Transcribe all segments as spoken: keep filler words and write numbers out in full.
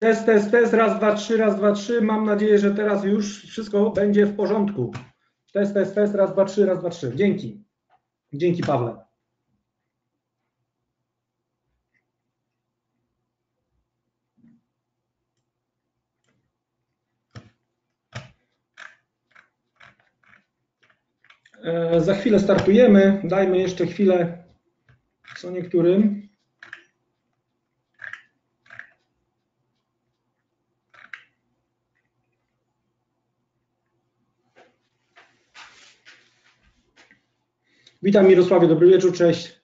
Test, test, test, raz, dwa, trzy, raz, dwa, trzy. Mam nadzieję, że teraz już wszystko będzie w porządku. Test, test, test, raz, dwa, trzy, raz, dwa, trzy. Dzięki. Dzięki, Pawle. E, za chwilę startujemy. Dajmy jeszcze chwilę co niektórym. Witam Mirosławie, dobry wieczór, cześć.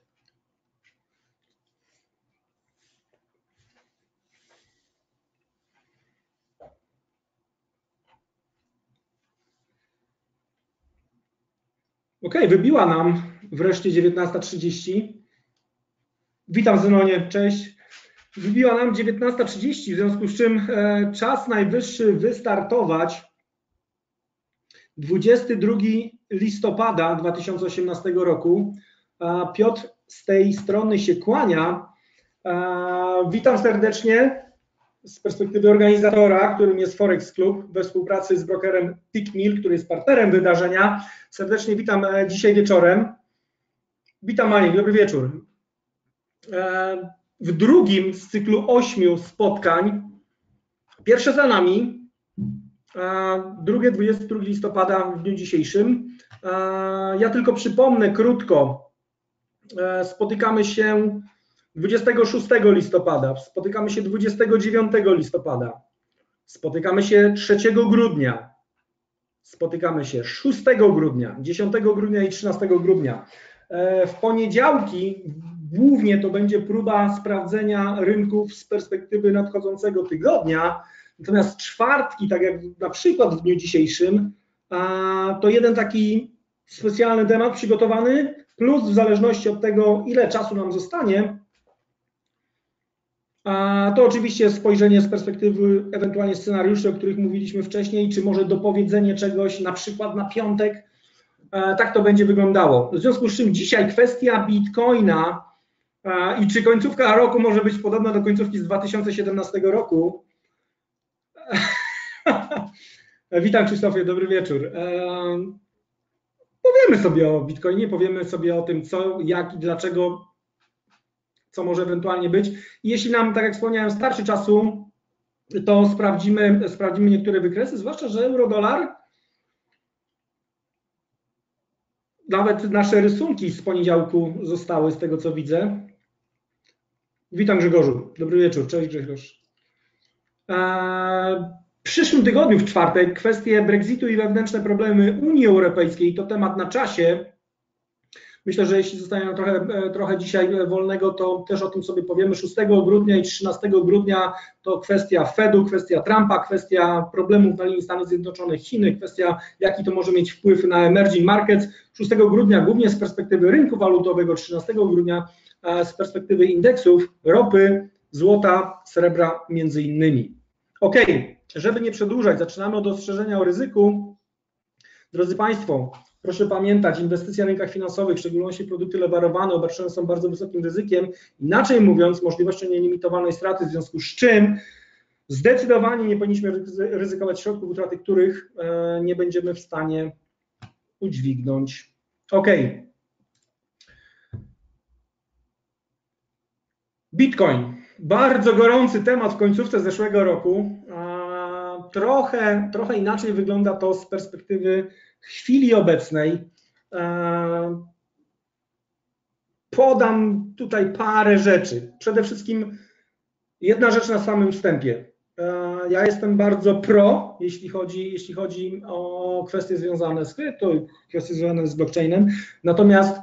Ok, wybiła nam wreszcie dziewiętnasta trzydzieści. Witam Zenonie, cześć. Wybiła nam dziewiętnasta trzydzieści, w związku z czym e, czas najwyższy wystartować. dwudziestego drugiego listopada dwa tysiące osiemnastego roku. E, Piotr z tej strony się kłania. E, witam serdecznie z perspektywy organizatora, którym jest Forex Club, we współpracy z brokerem Tickmill, który jest partnerem wydarzenia. Serdecznie witam dzisiaj wieczorem. Witam Maniek, dobry wieczór. W drugim z cyklu ośmiu spotkań, pierwsze za nami, drugie dwudziestego drugiego listopada w dniu dzisiejszym. Ja tylko przypomnę krótko, spotykamy się dwudziestego szóstego listopada, spotykamy się dwudziestego dziewiątego listopada, spotykamy się trzeciego grudnia, spotykamy się szóstego grudnia, dziesiątego grudnia i trzynastego grudnia. W poniedziałki głównie to będzie próba sprawdzenia rynków z perspektywy nadchodzącego tygodnia, natomiast czwartki, tak jak na przykład w dniu dzisiejszym, to jeden taki specjalny temat przygotowany, plus w zależności od tego, ile czasu nam zostanie, to oczywiście spojrzenie z perspektywy ewentualnie scenariuszy, o których mówiliśmy wcześniej, czy może dopowiedzenie czegoś na przykład na piątek. Tak to będzie wyglądało. W związku z czym dzisiaj kwestia Bitcoina i czy końcówka roku może być podobna do końcówki z dwa tysiące siedemnastego roku. Witam Krzysztofie, dobry wieczór. Powiemy sobie o Bitcoinie, powiemy sobie o tym, co, jak i dlaczego, co może ewentualnie być. I jeśli nam, tak jak wspomniałem, starczy czasu, to sprawdzimy, sprawdzimy niektóre wykresy, zwłaszcza, że euro-dolar, nawet nasze rysunki z poniedziałku zostały, z tego co widzę. Witam Grzegorzu, dobry wieczór, cześć Grzegorz. W przyszłym tygodniu, w czwartek, kwestie Brexitu i wewnętrzne problemy Unii Europejskiej to temat na czasie. Myślę, że jeśli zostanie nam trochę, trochę dzisiaj wolnego, to też o tym sobie powiemy. szóstego grudnia i trzynastego grudnia to kwestia Fedu, kwestia Trumpa, kwestia problemów na linii Stanów Zjednoczonych, Chiny, kwestia jaki to może mieć wpływ na emerging markets. szóstego grudnia głównie z perspektywy rynku walutowego, trzynastego grudnia z perspektywy indeksów, ropy, złota, srebra między innymi. Ok, żeby nie przedłużać, zaczynamy od ostrzeżenia o ryzyku. Drodzy Państwo, proszę pamiętać, inwestycje na rynkach finansowych, w szczególności produkty lewarowane, obarczone są bardzo wysokim ryzykiem, inaczej mówiąc możliwością nielimitowanej straty, w związku z czym zdecydowanie nie powinniśmy ryzykować środków, utraty których nie będziemy w stanie udźwignąć. Ok. Bitcoin. Bardzo gorący temat w końcówce zeszłego roku. Trochę, trochę inaczej wygląda to z perspektywy chwili obecnej. Podam tutaj parę rzeczy. Przede wszystkim jedna rzecz na samym wstępie. Ja jestem bardzo pro, jeśli chodzi, jeśli chodzi o kwestie związane z krypto, kwestie związane z blockchainem. Natomiast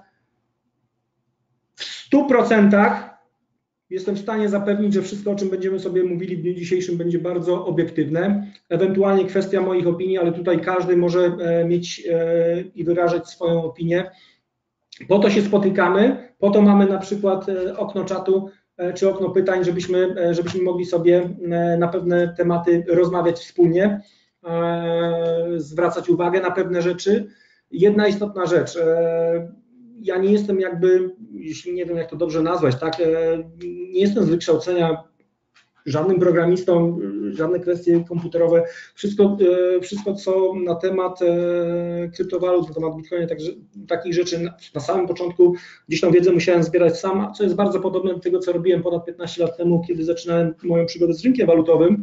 w stu procentach jestem w stanie zapewnić, że wszystko, o czym będziemy sobie mówili w dniu dzisiejszym, będzie bardzo obiektywne. Ewentualnie kwestia moich opinii, ale tutaj każdy może mieć i wyrażać swoją opinię. Po to się spotykamy, po to mamy na przykład okno czatu czy okno pytań, żebyśmy, żebyśmy mogli sobie na pewne tematy rozmawiać wspólnie, zwracać uwagę na pewne rzeczy. Jedna istotna rzecz. Ja nie jestem jakby, jeśli nie wiem jak to dobrze nazwać, tak, nie jestem z wykształcenia żadnym programistą, żadne kwestie komputerowe, wszystko, wszystko co na temat kryptowalut, na temat Bitcoina, także, takich rzeczy na, na samym początku gdzieś tą wiedzę musiałem zbierać sam, co jest bardzo podobne do tego, co robiłem ponad piętnaście lat temu, kiedy zaczynałem moją przygodę z rynkiem walutowym.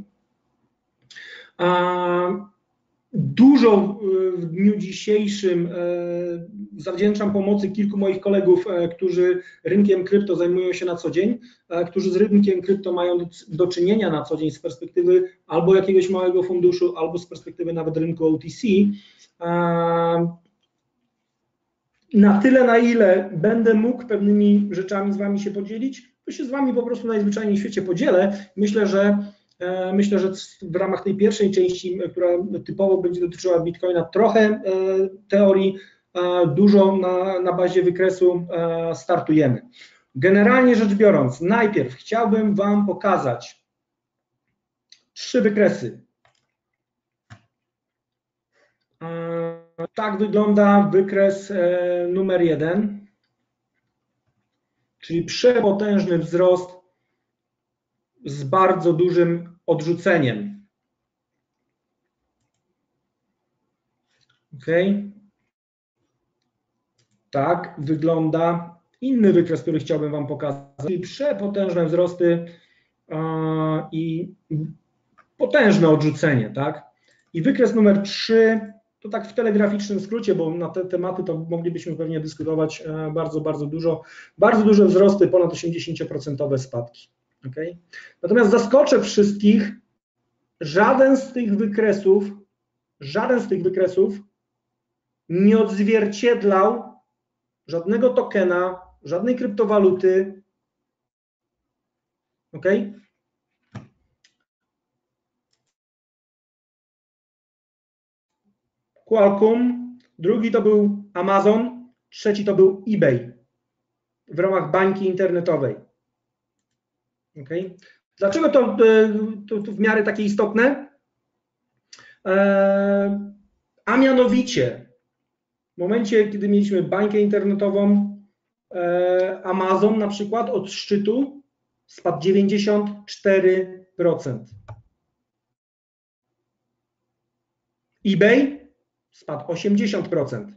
A dużo w dniu dzisiejszym zawdzięczam pomocy kilku moich kolegów, którzy rynkiem krypto zajmują się na co dzień, którzy z rynkiem krypto mają do czynienia na co dzień z perspektywy albo jakiegoś małego funduszu, albo z perspektywy nawet rynku O T C. Na tyle, na ile będę mógł pewnymi rzeczami z Wami się podzielić, to się z Wami po prostu najzwyczajniej w świecie podzielę. Myślę, że Myślę, że w ramach tej pierwszej części, która typowo będzie dotyczyła Bitcoina, trochę teorii, dużo na, na bazie wykresu startujemy. Generalnie rzecz biorąc, najpierw chciałbym Wam pokazać trzy wykresy. Tak wygląda wykres numer jeden, czyli przepotężny wzrost z bardzo dużym odrzuceniem. Ok. Tak wygląda inny wykres, który chciałbym Wam pokazać. Czyli przepotężne wzrosty yy, i potężne odrzucenie. Tak? I wykres numer trzy, to tak w telegraficznym skrócie, bo na te tematy to moglibyśmy pewnie dyskutować bardzo, bardzo dużo. Bardzo duże wzrosty, ponad osiemdziesiąt procent spadki. Okay? Natomiast zaskoczę wszystkich, żaden z tych wykresów, żaden z tych wykresów nie odzwierciedlał żadnego tokena, żadnej kryptowaluty. Okay? Qualcomm, drugi to był Amazon, trzeci to był eBay w ramach bańki internetowej. Okay. Dlaczego to, to, to w miarę takie istotne? E, a mianowicie w momencie, kiedy mieliśmy bańkę internetową, e, Amazon na przykład od szczytu spadł dziewięćdziesiąt cztery procent. eBay spadł osiemdziesiąt procent.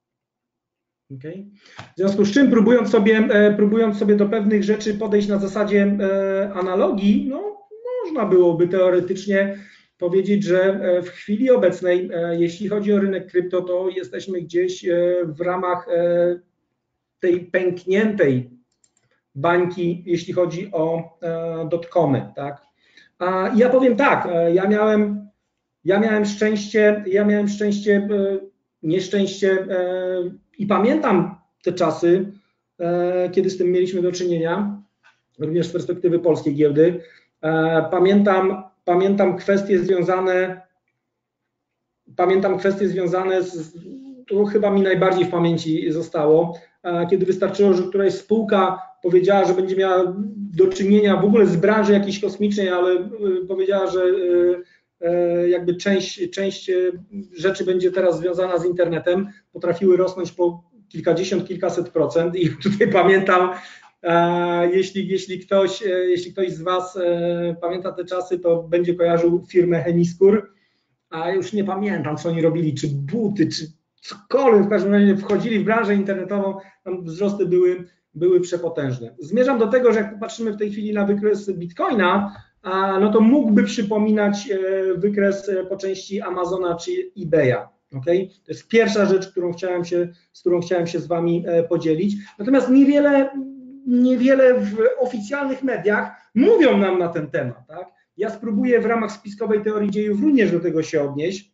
Okay. W związku z czym, próbując sobie, e, próbując sobie do pewnych rzeczy podejść na zasadzie e, analogii, no, można byłoby teoretycznie powiedzieć, że w chwili obecnej, e, jeśli chodzi o rynek krypto, to jesteśmy gdzieś e, w ramach e, tej pękniętej bańki, jeśli chodzi o e, dotcomy. Tak? A ja powiem tak, e, ja miałem, ja miałem szczęście, ja miałem szczęście, e, nieszczęście e, i pamiętam te czasy, e, kiedy z tym mieliśmy do czynienia, również z perspektywy polskiej giełdy. E, pamiętam, pamiętam kwestie związane, pamiętam kwestie związane z, to chyba mi najbardziej w pamięci zostało, e, kiedy wystarczyło, że któraś spółka powiedziała, że będzie miała do czynienia w ogóle z branży jakiejś kosmicznej, ale e, powiedziała, że e, jakby część, część rzeczy będzie teraz związana z internetem, potrafiły rosnąć po kilkadziesiąt, kilkaset procent i tutaj pamiętam, e, jeśli, jeśli, ktoś, e, jeśli ktoś z Was e, pamięta te czasy, to będzie kojarzył firmę Hemiskur, a już nie pamiętam, co oni robili, czy buty, czy cokolwiek, w każdym razie wchodzili w branżę internetową, tam wzrosty były, były przepotężne. Zmierzam do tego, że jak popatrzymy w tej chwili na wykres Bitcoina, a, no to mógłby przypominać wykres po części Amazona czy eBaya. Okay? To jest pierwsza rzecz, którą chciałem się, z którą chciałem się z Wami podzielić. Natomiast niewiele, niewiele w oficjalnych mediach mówią nam na ten temat. Tak? Ja spróbuję w ramach spiskowej teorii dziejów również do tego się odnieść.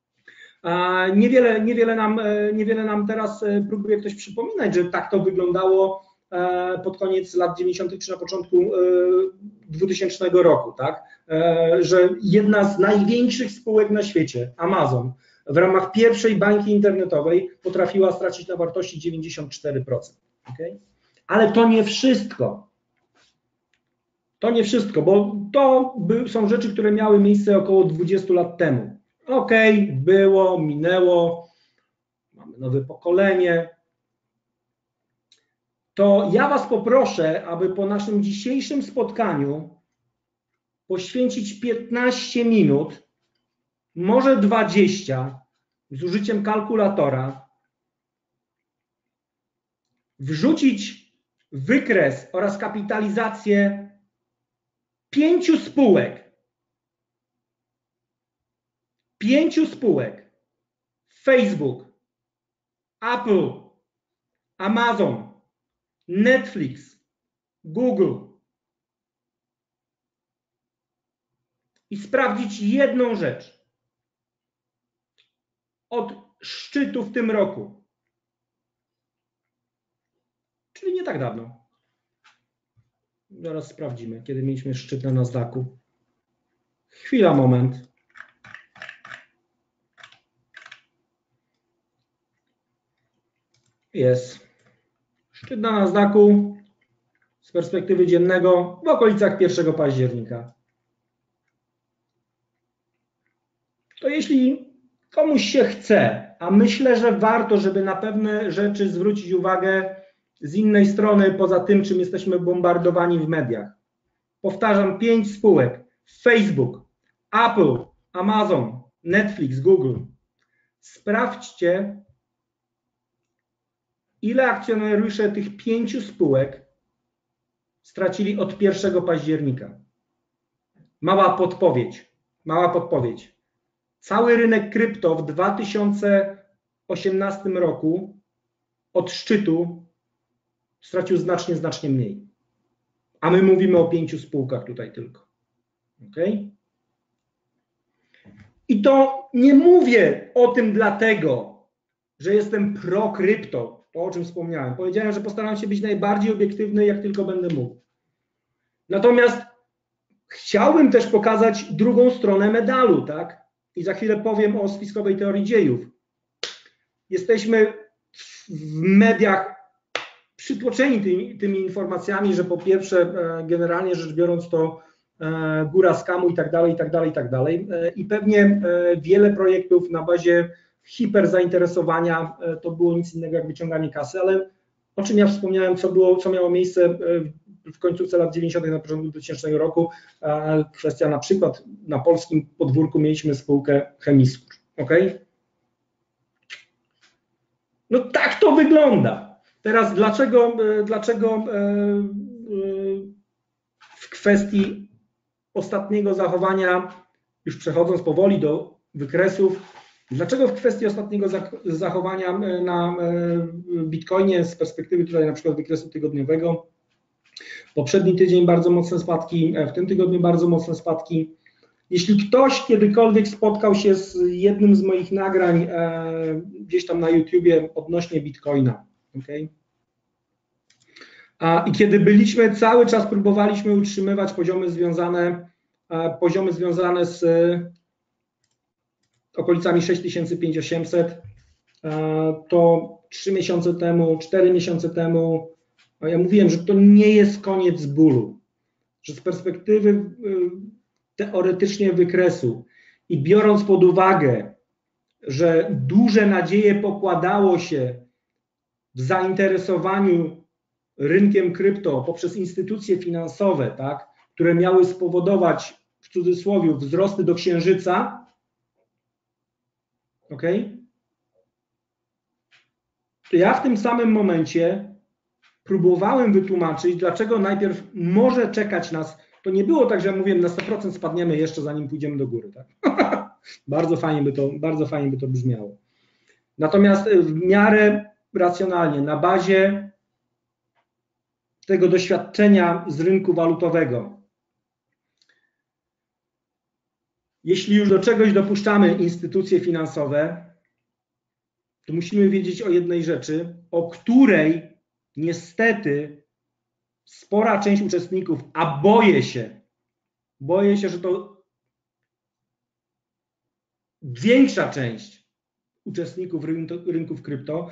A niewiele, niewiele, nam, niewiele nam teraz próbuje ktoś przypominać, że tak to wyglądało pod koniec lat dziewięćdziesiątych czy na początku dwutysięcznego roku, tak? Że jedna z największych spółek na świecie, Amazon, w ramach pierwszej bańki internetowej potrafiła stracić na wartości dziewięćdziesiąt cztery procent. Okay? Ale to nie wszystko. To nie wszystko, bo to są rzeczy, które miały miejsce około dwudziestu lat temu. Okej, okay, było, minęło, mamy nowe pokolenie. To ja Was poproszę, aby po naszym dzisiejszym spotkaniu poświęcić piętnaście minut, może dwadzieścia, z użyciem kalkulatora, wrzucić wykres oraz kapitalizację pięciu spółek. Pięciu spółek. Facebook, Apple, Amazon, Netflix, Google. I sprawdzić jedną rzecz. Od szczytu w tym roku, czyli nie tak dawno. Zaraz sprawdzimy, kiedy mieliśmy szczyt na Nasdaqu. Chwila, moment. Jest. Szczyt na Nasdaqu z perspektywy dziennego w okolicach pierwszego października. To jeśli komuś się chce, a myślę, że warto, żeby na pewne rzeczy zwrócić uwagę z innej strony, poza tym, czym jesteśmy bombardowani w mediach. Powtarzam, pięć spółek. Facebook, Apple, Amazon, Netflix, Google. Sprawdźcie, ile akcjonariusze tych pięciu spółek stracili od pierwszego października. Mała podpowiedź. Mała podpowiedź. Cały rynek krypto w dwa tysiące osiemnastym roku od szczytu stracił znacznie, znacznie mniej. A my mówimy o pięciu spółkach tutaj tylko. Okay? I to nie mówię o tym dlatego, że jestem pro krypto, to o czym wspomniałem. Powiedziałem, że postaram się być najbardziej obiektywny, jak tylko będę mógł. Natomiast chciałbym też pokazać drugą stronę medalu, tak? I za chwilę powiem o spiskowej teorii dziejów. Jesteśmy w mediach przytłoczeni tymi, tymi informacjami, że po pierwsze, generalnie rzecz biorąc, to góra skamu i tak dalej, i tak dalej, i tak dalej. I pewnie wiele projektów na bazie hiperzainteresowania to było nic innego jak wyciąganie kasy, ale o czym ja wspomniałem, co było, co miało miejsce w końcówce lat dziewięćdziesiątych, na początku dwutysięcznego roku, kwestia na przykład na polskim podwórku mieliśmy spółkę Chemiskur, ok? No tak to wygląda. Teraz dlaczego, dlaczego w kwestii ostatniego zachowania, już przechodząc powoli do wykresów, dlaczego w kwestii ostatniego zachowania na Bitcoinie z perspektywy tutaj na przykład wykresu tygodniowego, poprzedni tydzień bardzo mocne spadki, w tym tygodniu bardzo mocne spadki. Jeśli ktoś kiedykolwiek spotkał się z jednym z moich nagrań gdzieś tam na YouTubie odnośnie Bitcoina, okay? I kiedy byliśmy, cały czas próbowaliśmy utrzymywać poziomy związane, poziomy związane z okolicami sześć tysięcy pięćset osiemset, to trzy miesiące temu, cztery miesiące temu, ja mówiłem, że to nie jest koniec bólu, że z perspektywy teoretycznie wykresu i biorąc pod uwagę, że duże nadzieje pokładało się w zainteresowaniu rynkiem krypto poprzez instytucje finansowe, tak, które miały spowodować, w cudzysłowie, wzrosty do księżyca, ok? To ja w tym samym momencie próbowałem wytłumaczyć, dlaczego najpierw może czekać nas, to nie było tak, że ja mówiłem, na sto procent spadniemy jeszcze zanim pójdziemy do góry, tak? bardzo fajnie by to, bardzo fajnie by to brzmiało. Natomiast w miarę racjonalnie, na bazie tego doświadczenia z rynku walutowego, jeśli już do czegoś dopuszczamy instytucje finansowe, to musimy wiedzieć o jednej rzeczy, o której niestety spora część uczestników, a boję się, boję się, że to większa część uczestników rynków krypto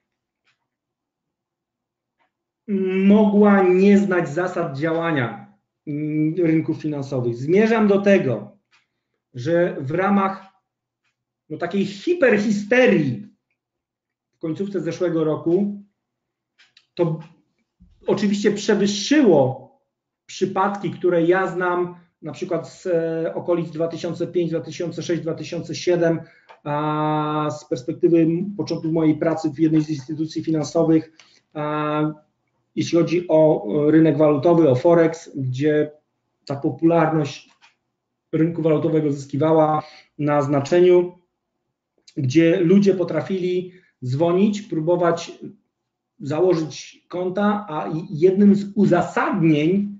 mogła nie znać zasad działania rynków finansowych. Zmierzam do tego, że w ramach no, takiej hiperhisterii w końcówce zeszłego roku to oczywiście przewyższyło przypadki, które ja znam na przykład z okolic dwa tysiące piąty, dwa tysiące szósty, dwa tysiące siódmy, a z perspektywy początku mojej pracy w jednej z instytucji finansowych, a jeśli chodzi o rynek walutowy, o Forex, gdzie ta popularność rynku walutowego zyskiwała na znaczeniu, gdzie ludzie potrafili dzwonić, próbować założyć konta, a jednym z uzasadnień,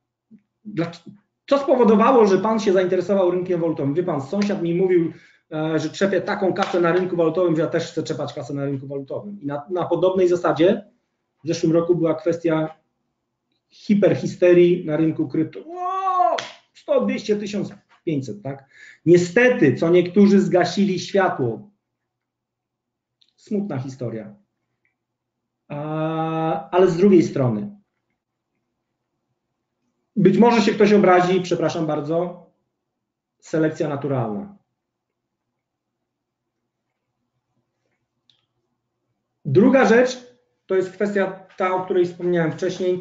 co spowodowało, że pan się zainteresował rynkiem walutowym. Wie pan, sąsiad mi mówił, że trzepie taką kasę na rynku walutowym, że ja też chcę trzepać kasę na rynku walutowym. I na, na podobnej zasadzie w zeszłym roku była kwestia hiperhisterii na rynku krypto. Wow, sto, dwieście, tysiąc pięćset, tak? Niestety, co niektórzy zgasili światło. Smutna historia. A, ale z drugiej strony, być może się ktoś obrazi, przepraszam bardzo, selekcja naturalna. Druga rzecz to jest kwestia ta, o której wspomniałem wcześniej.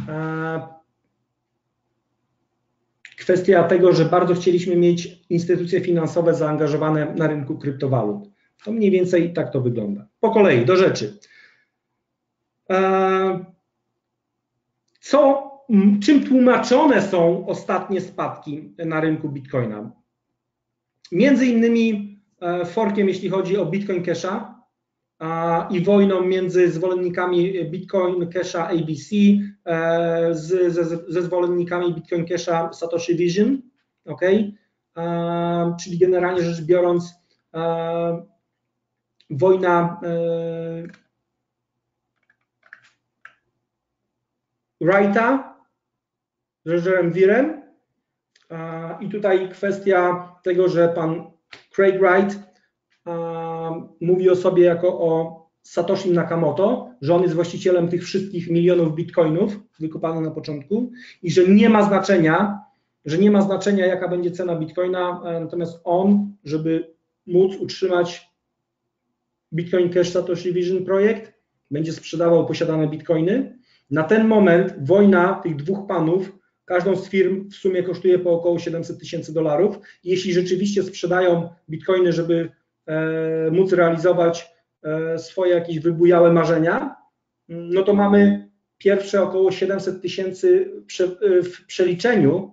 Kwestia tego, że bardzo chcieliśmy mieć instytucje finansowe zaangażowane na rynku kryptowalut. To mniej więcej tak to wygląda. Po kolei, do rzeczy. Co, czym tłumaczone są ostatnie spadki na rynku Bitcoina? Między innymi forkiem, jeśli chodzi o Bitcoin Casha, i wojną między zwolennikami Bitcoin Casha A B C z, ze, ze zwolennikami Bitcoin Casha Satoshi Vision, okay? e, czyli generalnie rzecz biorąc e, wojna e, Wrighta z Rogerem Virem e, i tutaj kwestia tego, że pan Craig Wright mówi o sobie jako o Satoshi Nakamoto, że on jest właścicielem tych wszystkich milionów bitcoinów wykopanych na początku i że nie ma znaczenia, że nie ma znaczenia jaka będzie cena bitcoina, natomiast on, żeby móc utrzymać Bitcoin Cash Satoshi Vision projekt, będzie sprzedawał posiadane bitcoiny. Na ten moment wojna tych dwóch panów, każdą z firm w sumie kosztuje po około siedemset tysięcy dolarów. Jeśli rzeczywiście sprzedają bitcoiny, żeby e, móc realizować e, swoje jakieś wybujałe marzenia, no to mamy pierwsze około siedemset tysięcy prze, w przeliczeniu,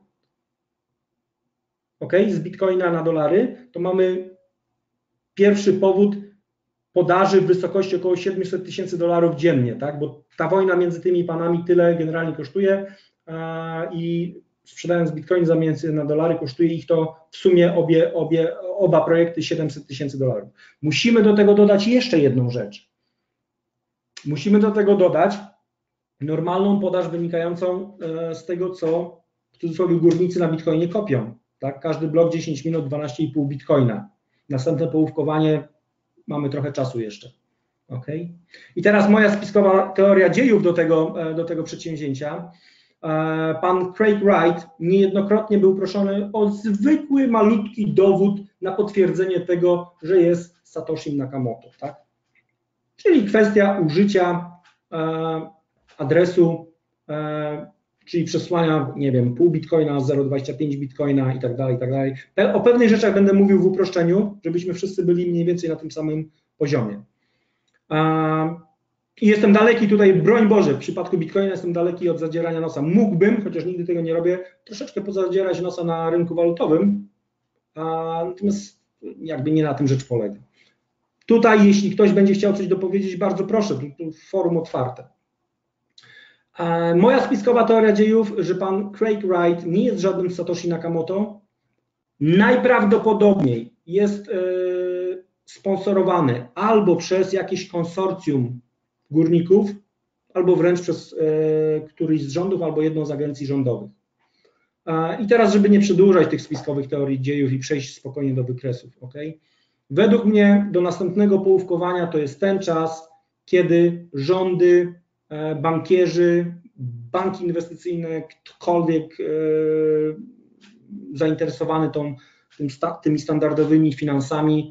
okay, z bitcoina na dolary, to mamy pierwszy powód podaży w wysokości około siedemset tysięcy dolarów dziennie, tak? Bo ta wojna między tymi panami tyle generalnie kosztuje a, i sprzedając bitcoin zamiast na dolary kosztuje ich to w sumie obie, obie, oba projekty siedemset tysięcy dolarów. Musimy do tego dodać jeszcze jedną rzecz. Musimy do tego dodać normalną podaż wynikającą z tego, co w cudzysłowie górnicy na bitcoinie kopią. Tak? Każdy blok dziesięć minut, dwanaście i pół bitcoina. Następne połówkowanie mamy trochę czasu jeszcze. Okay? I teraz moja spiskowa teoria dziejów do tego, do tego przedsięwzięcia. Pan Craig Wright niejednokrotnie był proszony o zwykły, malutki dowód na potwierdzenie tego, że jest Satoshi Nakamoto. Tak? Czyli kwestia użycia adresu, czyli przesłania, nie wiem, pół bitcoina, zero przecinek dwadzieścia pięć bitcoina i tak dalej, i tak dalej. O pewnych rzeczach będę mówił w uproszczeniu, żebyśmy wszyscy byli mniej więcej na tym samym poziomie. I jestem daleki tutaj, broń Boże, w przypadku bitcoina jestem daleki od zadzierania nosa. Mógłbym, chociaż nigdy tego nie robię, troszeczkę pozadzierać nosa na rynku walutowym, natomiast jakby nie na tym rzecz polega. Tutaj, jeśli ktoś będzie chciał coś dopowiedzieć, bardzo proszę, tu forum otwarte. Moja spiskowa teoria dziejów, że pan Craig Wright nie jest żadnym Satoshi Nakamoto, najprawdopodobniej jest yy, sponsorowany albo przez jakieś konsorcjum górników, albo wręcz przez yy, któryś z rządów, albo jedną z agencji rządowych. Yy, I teraz, żeby nie przedłużać tych spiskowych teorii dziejów i przejść spokojnie do wykresów, okay? Według mnie do następnego połówkowania to jest ten czas, kiedy rządy, bankierzy, banki inwestycyjne, ktokolwiek e, zainteresowany tą, tym, tymi standardowymi finansami,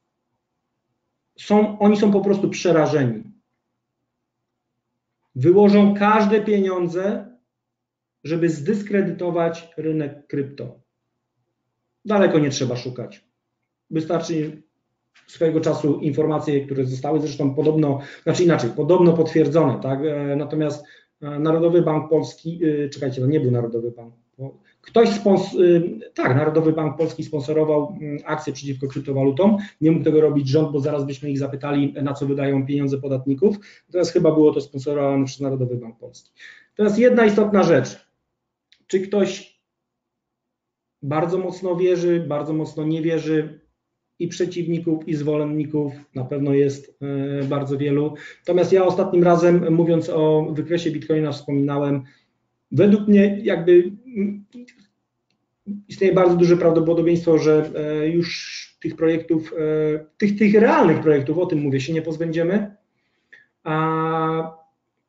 są, oni są po prostu przerażeni. Wyłożą każde pieniądze, żeby zdyskredytować rynek krypto. Daleko nie trzeba szukać. Wystarczy swojego czasu informacje, które zostały zresztą podobno, znaczy inaczej, podobno potwierdzone, tak? Natomiast Narodowy Bank Polski, czekajcie, to nie był Narodowy Bank, ktoś spons, tak, Narodowy Bank Polski sponsorował akcje przeciwko kryptowalutom, nie mógł tego robić rząd, bo zaraz byśmy ich zapytali, na co wydają pieniądze podatników, teraz chyba było to sponsorowane przez Narodowy Bank Polski. Teraz jedna istotna rzecz, czy ktoś bardzo mocno wierzy, bardzo mocno nie wierzy, i przeciwników, i zwolenników na pewno jest bardzo wielu. Natomiast ja ostatnim razem, mówiąc o wykresie Bitcoina, wspominałem, według mnie jakby istnieje bardzo duże prawdopodobieństwo, że już tych projektów, tych, tych realnych projektów, o tym mówię, się nie pozbędziemy. A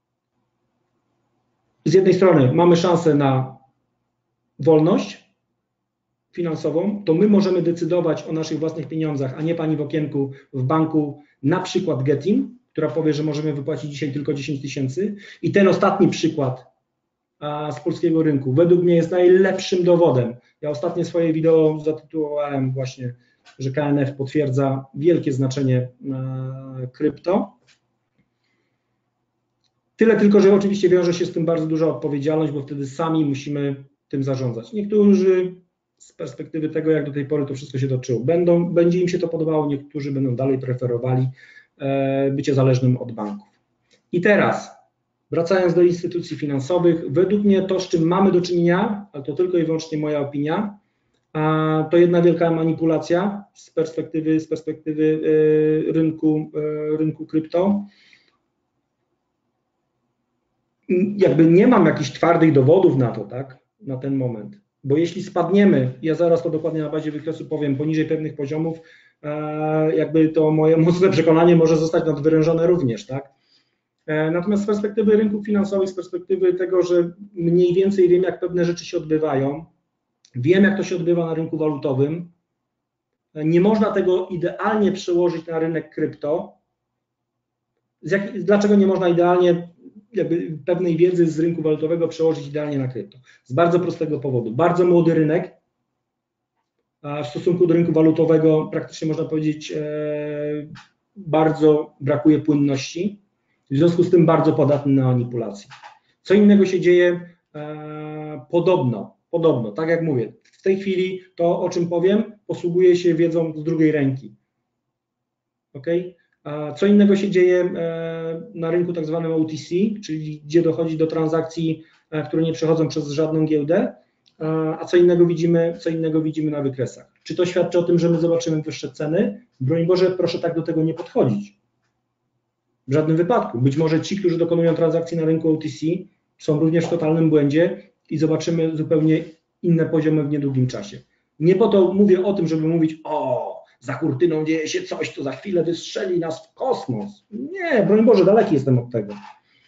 z jednej strony mamy szansę na wolność finansową, to my możemy decydować o naszych własnych pieniądzach, a nie pani w okienku w banku, na przykład Getin, która powie, że możemy wypłacić dzisiaj tylko dziesięć tysięcy. I ten ostatni przykład a, z polskiego rynku według mnie jest najlepszym dowodem. Ja ostatnie swoje wideo zatytułowałem właśnie, że K N F potwierdza wielkie znaczenie a, krypto. Tyle tylko, że oczywiście wiąże się z tym bardzo duża odpowiedzialność, bo wtedy sami musimy tym zarządzać. Niektórzy z perspektywy tego, jak do tej pory to wszystko się toczyło, będą, będzie im się to podobało, niektórzy będą dalej preferowali e, bycie zależnym od banków. I teraz, wracając do instytucji finansowych, według mnie to, z czym mamy do czynienia, ale to tylko i wyłącznie moja opinia, a, to jedna wielka manipulacja z perspektywy, z perspektywy e, rynku, e, rynku krypto. Jakby nie mam jakichś twardych dowodów na to, tak, na ten moment. Bo jeśli spadniemy, ja zaraz to dokładnie na bazie wykresu powiem, poniżej pewnych poziomów, jakby to moje mocne przekonanie może zostać nadwyrężone również, tak? Natomiast z perspektywy rynków finansowych, z perspektywy tego, że mniej więcej wiem, jak pewne rzeczy się odbywają, wiem, jak to się odbywa na rynku walutowym, nie można tego idealnie przełożyć na rynek krypto. Dlaczego nie można idealnie jakby pewnej wiedzy z rynku walutowego przełożyć idealnie na krypto? Z bardzo prostego powodu. Bardzo młody rynek, a w stosunku do rynku walutowego praktycznie można powiedzieć e, bardzo brakuje płynności, w związku z tym bardzo podatny na manipulacje. Co innego się dzieje e, podobno, podobno, tak jak mówię, w tej chwili to, o czym powiem, posługuje się wiedzą z drugiej ręki. Okay? Co innego się dzieje na rynku tak zwanym O T C, czyli gdzie dochodzi do transakcji, które nie przechodzą przez żadną giełdę, a co innego widzimy, co innego widzimy na wykresach. Czy to świadczy o tym, że my zobaczymy wyższe ceny? Broń Boże, proszę tak do tego nie podchodzić. W żadnym wypadku. Być może ci, którzy dokonują transakcji na rynku O T C, są również w totalnym błędzie i zobaczymy zupełnie inne poziomy w niedługim czasie. Nie po to mówię o tym, żeby mówić, o, za kurtyną dzieje się coś, to za chwilę wystrzeli nas w kosmos. Nie, broń Boże, daleki jestem od tego.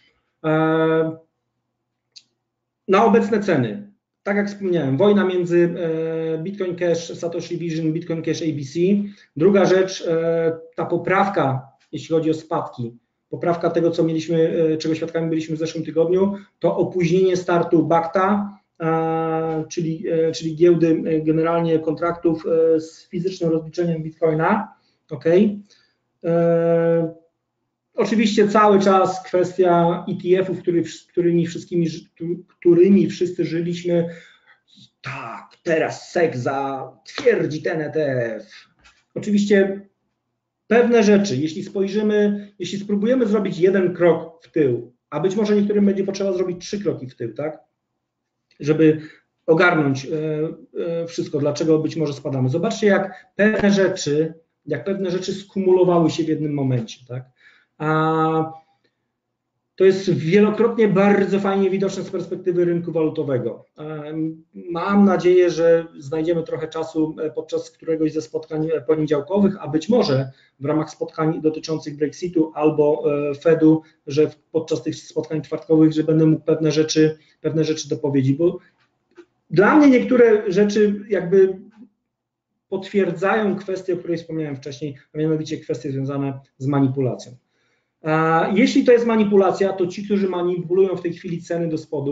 Na obecne ceny, tak jak wspomniałem, wojna między Bitcoin Cash, Satoshi Vision, Bitcoin Cash A B C. Druga rzecz, ta poprawka, jeśli chodzi o spadki, poprawka tego, co mieliśmy, czego świadkami byliśmy w zeszłym tygodniu, to opóźnienie startu B A C T A, czyli, czyli giełdy generalnie kontraktów z fizycznym rozliczeniem Bitcoina. Okay. E, oczywiście cały czas kwestia E T F-ów, który, którymi, wszystkimi, którymi wszyscy żyliśmy. Tak, teraz S E C zatwierdzi ten E T F. Oczywiście pewne rzeczy, jeśli spojrzymy, jeśli spróbujemy zrobić jeden krok w tył, a być może niektórym będzie potrzeba zrobić trzy kroki w tył, tak? Żeby ogarnąć wszystko, dlaczego być może spadamy. Zobaczcie, jak pewne rzeczy, jak pewne rzeczy skumulowały się w jednym momencie, tak? A to jest wielokrotnie bardzo fajnie widoczne z perspektywy rynku walutowego. Mam nadzieję, że znajdziemy trochę czasu podczas któregoś ze spotkań poniedziałkowych, a być może w ramach spotkań dotyczących Brexitu albo Fedu, że podczas tych spotkań czwartkowych, że będę mógł pewne rzeczy, pewne rzeczy dopowiedzieć, bo dla mnie niektóre rzeczy jakby potwierdzają kwestię, o której wspomniałem wcześniej, a mianowicie kwestie związane z manipulacją. Jeśli to jest manipulacja, to ci, którzy manipulują w tej chwili ceny do spodu,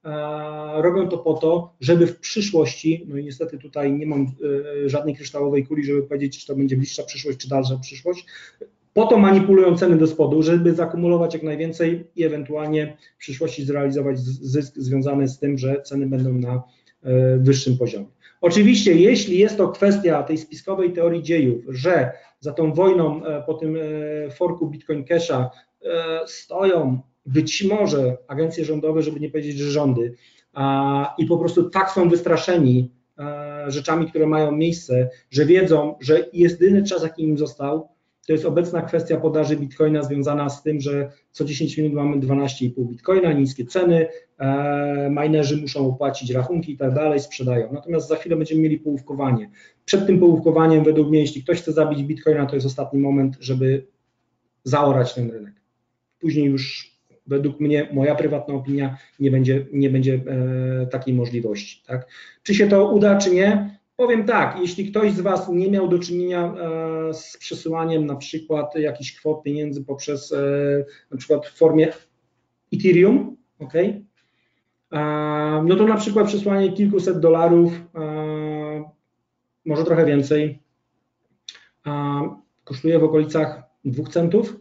robią to po to, żeby w przyszłości, no i niestety tutaj nie mam żadnej kryształowej kuli, żeby powiedzieć, czy to będzie bliższa przyszłość, czy dalsza przyszłość, po to manipulują ceny do spodu, żeby zakumulować jak najwięcej i ewentualnie w przyszłości zrealizować zysk związany z tym, że ceny będą na wyższym poziomie. Oczywiście, jeśli jest to kwestia tej spiskowej teorii dziejów, że za tą wojną po tym forku Bitcoin Casha stoją być może agencje rządowe, żeby nie powiedzieć, że rządy, i po prostu tak są wystraszeni rzeczami, które mają miejsce, że wiedzą, że jedyny czas, jaki im został, to jest obecna kwestia podaży bitcoina związana z tym, że co dziesięć minut mamy dwanaście i pół bitcoina, niskie ceny, e, minerzy muszą opłacić rachunki i tak dalej, sprzedają. Natomiast za chwilę będziemy mieli połówkowanie. Przed tym połówkowaniem, według mnie, jeśli ktoś chce zabić bitcoina, to jest ostatni moment, żeby zaorać ten rynek. Później już, według mnie, moja prywatna opinia, nie będzie, nie będzie e, takiej możliwości. Tak? Czy się to uda, czy nie? Powiem tak, jeśli ktoś z Was nie miał do czynienia e, z przesyłaniem na przykład jakichś kwot pieniędzy poprzez e, na przykład w formie Ethereum, ok, e, no to na przykład przesłanie kilkuset dolarów, e, może trochę więcej, e, kosztuje w okolicach dwóch centów,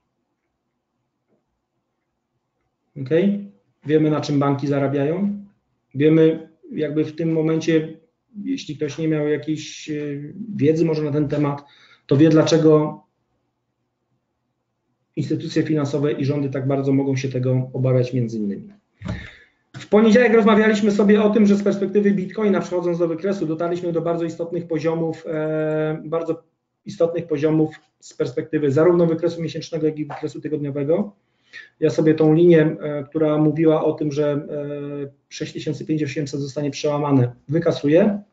ok, wiemy, na czym banki zarabiają, wiemy jakby w tym momencie, jeśli ktoś nie miał jakiejś wiedzy może na ten temat, to wie, dlaczego instytucje finansowe i rządy tak bardzo mogą się tego obawiać między innymi. W poniedziałek rozmawialiśmy sobie o tym, że z perspektywy Bitcoina, przechodząc do wykresu, dotarliśmy do bardzo istotnych poziomów, e, bardzo istotnych poziomów z perspektywy zarówno wykresu miesięcznego, jak i wykresu tygodniowego. Ja sobie tą linię, e, która mówiła o tym, że e, sześć tysięcy osiemset zostanie przełamane, wykasuję.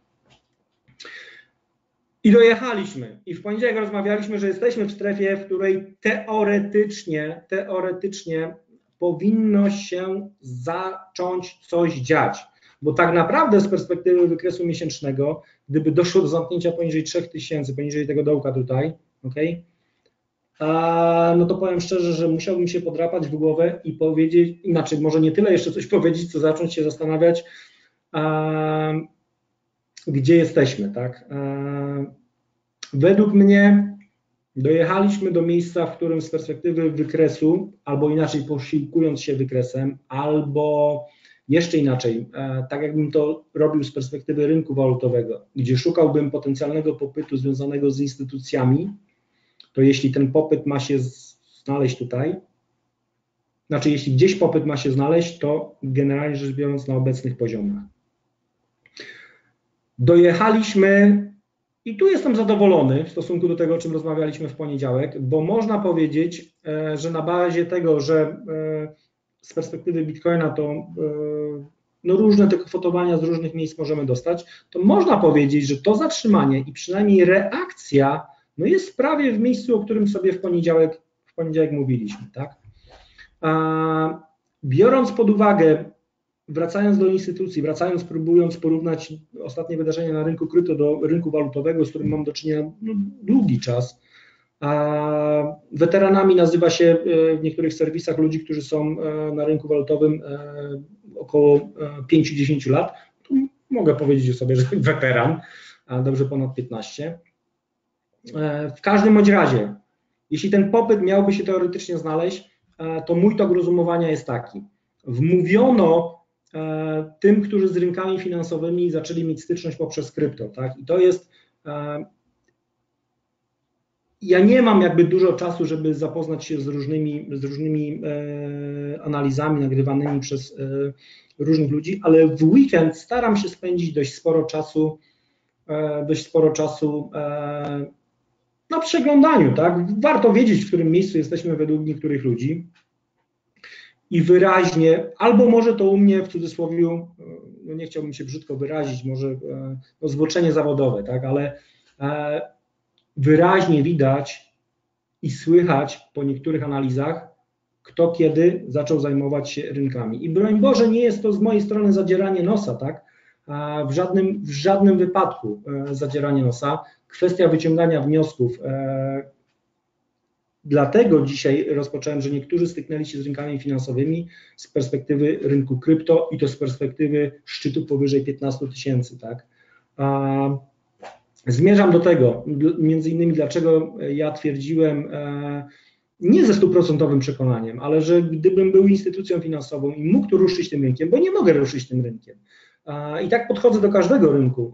I dojechaliśmy. I w poniedziałek rozmawialiśmy, że jesteśmy w strefie, w której teoretycznie, teoretycznie powinno się zacząć coś dziać. Bo tak naprawdę z perspektywy wykresu miesięcznego, gdyby doszło do zamknięcia poniżej trzech tysięcy, poniżej tego dołka tutaj, okay, a, no to powiem szczerze, że musiałbym się podrapać w głowę i powiedzieć, inaczej może nie tyle jeszcze coś powiedzieć, co zacząć się zastanawiać, a, gdzie jesteśmy, tak? Według mnie dojechaliśmy do miejsca, w którym z perspektywy wykresu, albo inaczej posiłkując się wykresem, albo jeszcze inaczej, tak jakbym to robił z perspektywy rynku walutowego, gdzie szukałbym potencjalnego popytu związanego z instytucjami, to jeśli ten popyt ma się znaleźć tutaj, znaczy jeśli gdzieś popyt ma się znaleźć, to generalnie rzecz biorąc na obecnych poziomach. Dojechaliśmy i tu jestem zadowolony w stosunku do tego, o czym rozmawialiśmy w poniedziałek, bo można powiedzieć, że na bazie tego, że z perspektywy Bitcoina to no różne te kwotowania z różnych miejsc możemy dostać, to można powiedzieć, że to zatrzymanie i przynajmniej reakcja no jest prawie w miejscu, o którym sobie w poniedziałek, w poniedziałek mówiliśmy. Tak? A biorąc pod uwagę, wracając do instytucji, wracając, próbując porównać ostatnie wydarzenia na rynku krypto do rynku walutowego, z którym mam do czynienia no, długi czas, a weteranami nazywa się w niektórych serwisach ludzi, którzy są na rynku walutowym około pięć do dziesięciu lat. Tu mogę powiedzieć o sobie, że weteran, a dobrze ponad piętnaście. W każdym bądź razie, jeśli ten popyt miałby się teoretycznie znaleźć, to mój tok rozumowania jest taki. Wmówiono tym, którzy z rynkami finansowymi zaczęli mieć styczność poprzez krypto, tak? I to jest, ja nie mam jakby dużo czasu, żeby zapoznać się z różnymi, z różnymi analizami nagrywanymi przez różnych ludzi, ale w weekend staram się spędzić dość sporo czasu, dość sporo czasu na przeglądaniu, tak? Warto wiedzieć, w którym miejscu jesteśmy według niektórych ludzi. I wyraźnie, albo może to u mnie w cudzysłowie, no nie chciałbym się brzydko wyrazić, może no zboczenie zawodowe, tak, ale wyraźnie widać i słychać po niektórych analizach, kto kiedy zaczął zajmować się rynkami. I broń Boże, nie jest to z mojej strony zadzieranie nosa, tak, w żadnym, w żadnym wypadku zadzieranie nosa. Kwestia wyciągania wniosków. dlatego dzisiaj rozpocząłem, że niektórzy styknęli się z rynkami finansowymi z perspektywy rynku krypto i to z perspektywy szczytu powyżej piętnastu tysięcy, tak? A zmierzam do tego, między innymi dlaczego ja twierdziłem, nie ze stuprocentowym przekonaniem, ale że gdybym był instytucją finansową i mógł tu ruszyć tym rynkiem, bo nie mogę ruszyć tym rynkiem. I tak podchodzę do każdego rynku.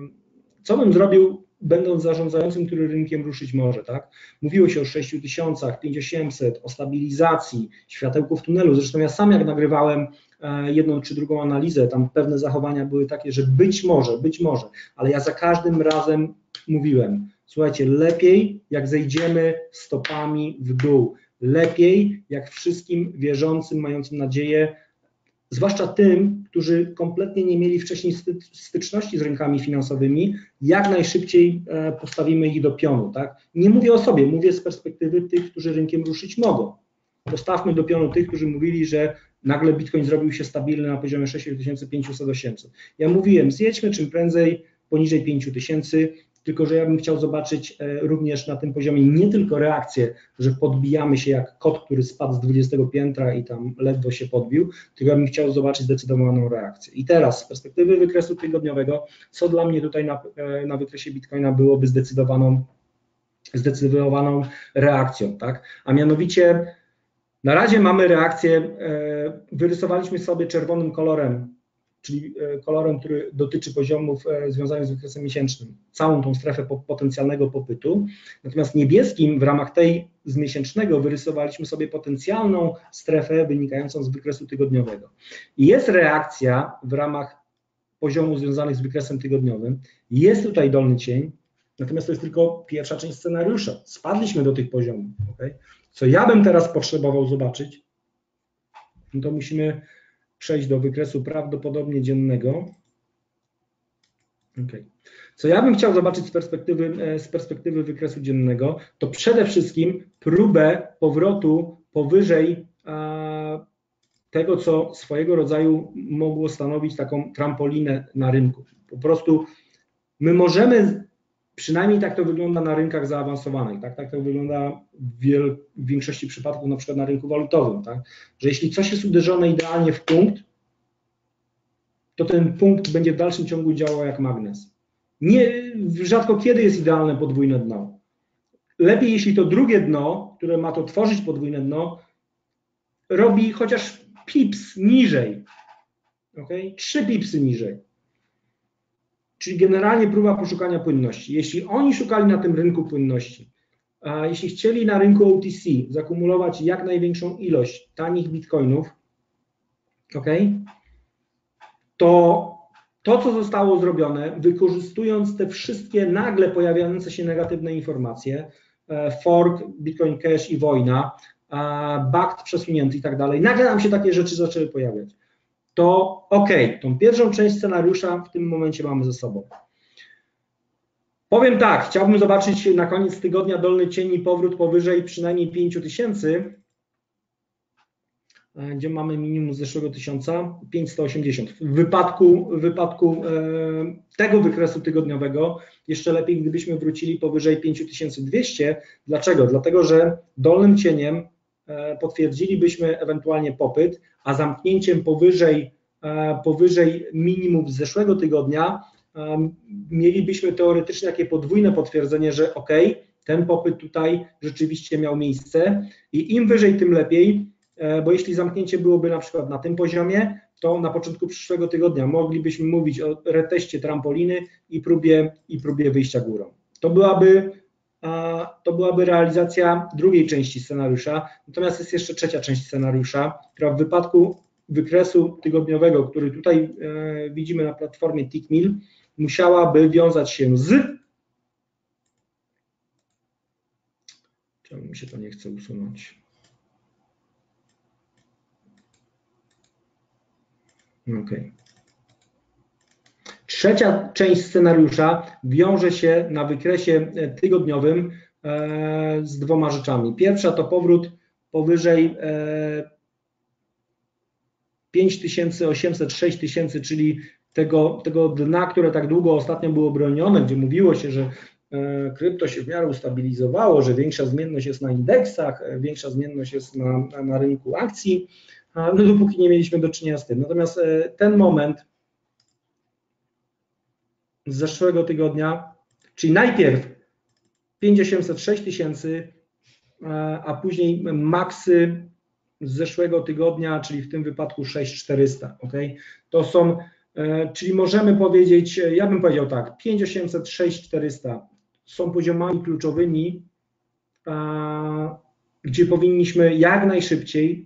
Co bym zrobił, będąc zarządzającym, który rynkiem ruszyć może, tak? Mówiło się o sześciu tysiącach, pięć tysięcy osiemset, o stabilizacji, światełku w tunelu. Zresztą ja sam jak nagrywałem jedną czy drugą analizę, tam pewne zachowania były takie, że być może, być może, ale ja za każdym razem mówiłem, słuchajcie, lepiej jak zejdziemy stopami w dół, lepiej jak wszystkim wierzącym, mającym nadzieję, zwłaszcza tym, którzy kompletnie nie mieli wcześniej styczności z rynkami finansowymi, jak najszybciej postawimy ich do pionu. Tak? Nie mówię o sobie, mówię z perspektywy tych, którzy rynkiem ruszyć mogą. Postawmy do pionu tych, którzy mówili, że nagle Bitcoin zrobił się stabilny na poziomie sześć tysięcy pięćset osiemset. Ja mówiłem, zjedźmy czym prędzej poniżej pięć tysięcy, tylko że ja bym chciał zobaczyć również na tym poziomie nie tylko reakcję, że podbijamy się jak kot, który spadł z dwudziestego piętra i tam ledwo się podbił, tylko ja bym chciał zobaczyć zdecydowaną reakcję. I teraz z perspektywy wykresu tygodniowego, co dla mnie tutaj na, na wykresie Bitcoina byłoby zdecydowaną, zdecydowaną reakcją, tak? A mianowicie na razie mamy reakcję, wyrysowaliśmy sobie czerwonym kolorem, czyli kolorem, który dotyczy poziomów związanych z wykresem miesięcznym, całą tą strefę potencjalnego popytu. Natomiast niebieskim w ramach tej z miesięcznego wyrysowaliśmy sobie potencjalną strefę wynikającą z wykresu tygodniowego. I jest reakcja w ramach poziomów związanych z wykresem tygodniowym. Jest tutaj dolny cień, natomiast to jest tylko pierwsza część scenariusza. Spadliśmy do tych poziomów. Okay? Co ja bym teraz potrzebował zobaczyć, no to musimy przejść do wykresu prawdopodobnie dziennego. Okay. Co ja bym chciał zobaczyć z perspektywy, z perspektywy wykresu dziennego, to przede wszystkim próbę powrotu powyżej a, tego, co swojego rodzaju mogło stanowić taką trampolinę na rynku. Po prostu my możemy, przynajmniej tak to wygląda na rynkach zaawansowanych, tak, tak to wygląda w, wiel, w większości przypadków na przykład na rynku walutowym, tak, że jeśli coś jest uderzone idealnie w punkt, to ten punkt będzie w dalszym ciągu działał jak magnes. Nie, rzadko kiedy jest idealne podwójne dno. Lepiej, jeśli to drugie dno, które ma to tworzyć podwójne dno, robi chociaż pips niżej, okay? Trzy pipsy niżej. Czyli generalnie próba poszukania płynności. Jeśli oni szukali na tym rynku płynności, a jeśli chcieli na rynku O T C zakumulować jak największą ilość tanich bitcoinów, okay, to to, co zostało zrobione, wykorzystując te wszystkie nagle pojawiające się negatywne informacje, fork, Bitcoin Cash i wojna, bakt przesunięty i tak dalej, nagle nam się takie rzeczy zaczęły pojawiać. To ok, tą pierwszą część scenariusza w tym momencie mamy ze sobą. Powiem tak, chciałbym zobaczyć na koniec tygodnia dolny cień i powrót powyżej przynajmniej pięć tysięcy, gdzie mamy minimum z zeszłego tysiąca, pięćset osiemdziesiąt. W wypadku, w wypadku e, tego wykresu tygodniowego jeszcze lepiej, gdybyśmy wrócili powyżej pięć tysięcy dwieście. Dlaczego? Dlatego, że dolnym cieniem e, potwierdzilibyśmy ewentualnie popyt, a zamknięciem powyżej, e, powyżej minimum z zeszłego tygodnia e, mielibyśmy teoretycznie takie podwójne potwierdzenie, że ok, ten popyt tutaj rzeczywiście miał miejsce i im wyżej, tym lepiej, bo jeśli zamknięcie byłoby na przykład na tym poziomie, to na początku przyszłego tygodnia moglibyśmy mówić o reteście trampoliny i próbie, i próbie wyjścia górą. To byłaby, to byłaby realizacja drugiej części scenariusza, natomiast jest jeszcze trzecia część scenariusza, która w wypadku wykresu tygodniowego, który tutaj widzimy na platformie Tickmill, musiałaby wiązać się z... Czemu mi się to nie chce usunąć? Okay. Trzecia część scenariusza wiąże się na wykresie tygodniowym e, z dwoma rzeczami. Pierwsza to powrót powyżej e, pięć tysięcy osiemset, sześć tysięcy, czyli tego, tego dna, które tak długo ostatnio było bronione, gdzie mówiło się, że krypto się w miarę ustabilizowało, że większa zmienność jest na indeksach, większa zmienność jest na, na rynku akcji, no dopóki nie mieliśmy do czynienia z tym. Natomiast ten moment z zeszłego tygodnia, czyli najpierw pięć tysięcy osiemset, sześć tysięcy, a później maksy z zeszłego tygodnia, czyli w tym wypadku sześć tysięcy czterysta, ok? To są, czyli możemy powiedzieć, ja bym powiedział tak, pięć tysięcy osiemset, sześć tysięcy czterysta są poziomami kluczowymi, gdzie powinniśmy jak najszybciej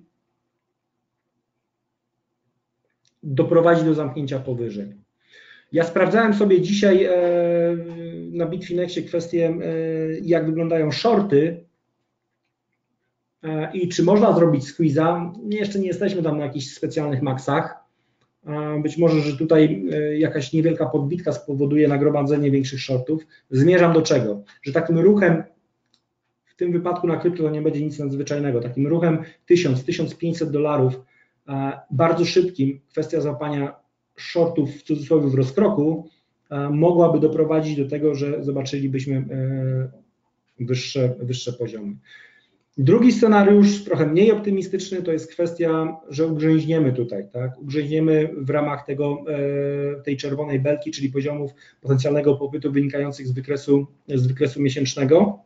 doprowadzić do zamknięcia powyżej. Ja sprawdzałem sobie dzisiaj na Bitfinexie kwestię, jak wyglądają shorty i czy można zrobić squeeze'a. Jeszcze nie jesteśmy tam na jakichś specjalnych maksach. Być może, że tutaj jakaś niewielka podbitka spowoduje nagromadzenie większych shortów. Zmierzam do czego? Że takim ruchem, w tym wypadku na krypto to nie będzie nic nadzwyczajnego, takim ruchem tysiąc do tysiąca pięciuset dolarów, bardzo szybkim, kwestia złapania shortów w cudzysłowie w rozkroku, mogłaby doprowadzić do tego, że zobaczylibyśmy wyższe, wyższe poziomy. Drugi scenariusz, trochę mniej optymistyczny, to jest kwestia, że ugrzęźniemy tutaj, tak? Ugrzęźniemy w ramach tego, tej czerwonej belki, czyli poziomów potencjalnego popytu wynikających z wykresu, z wykresu miesięcznego.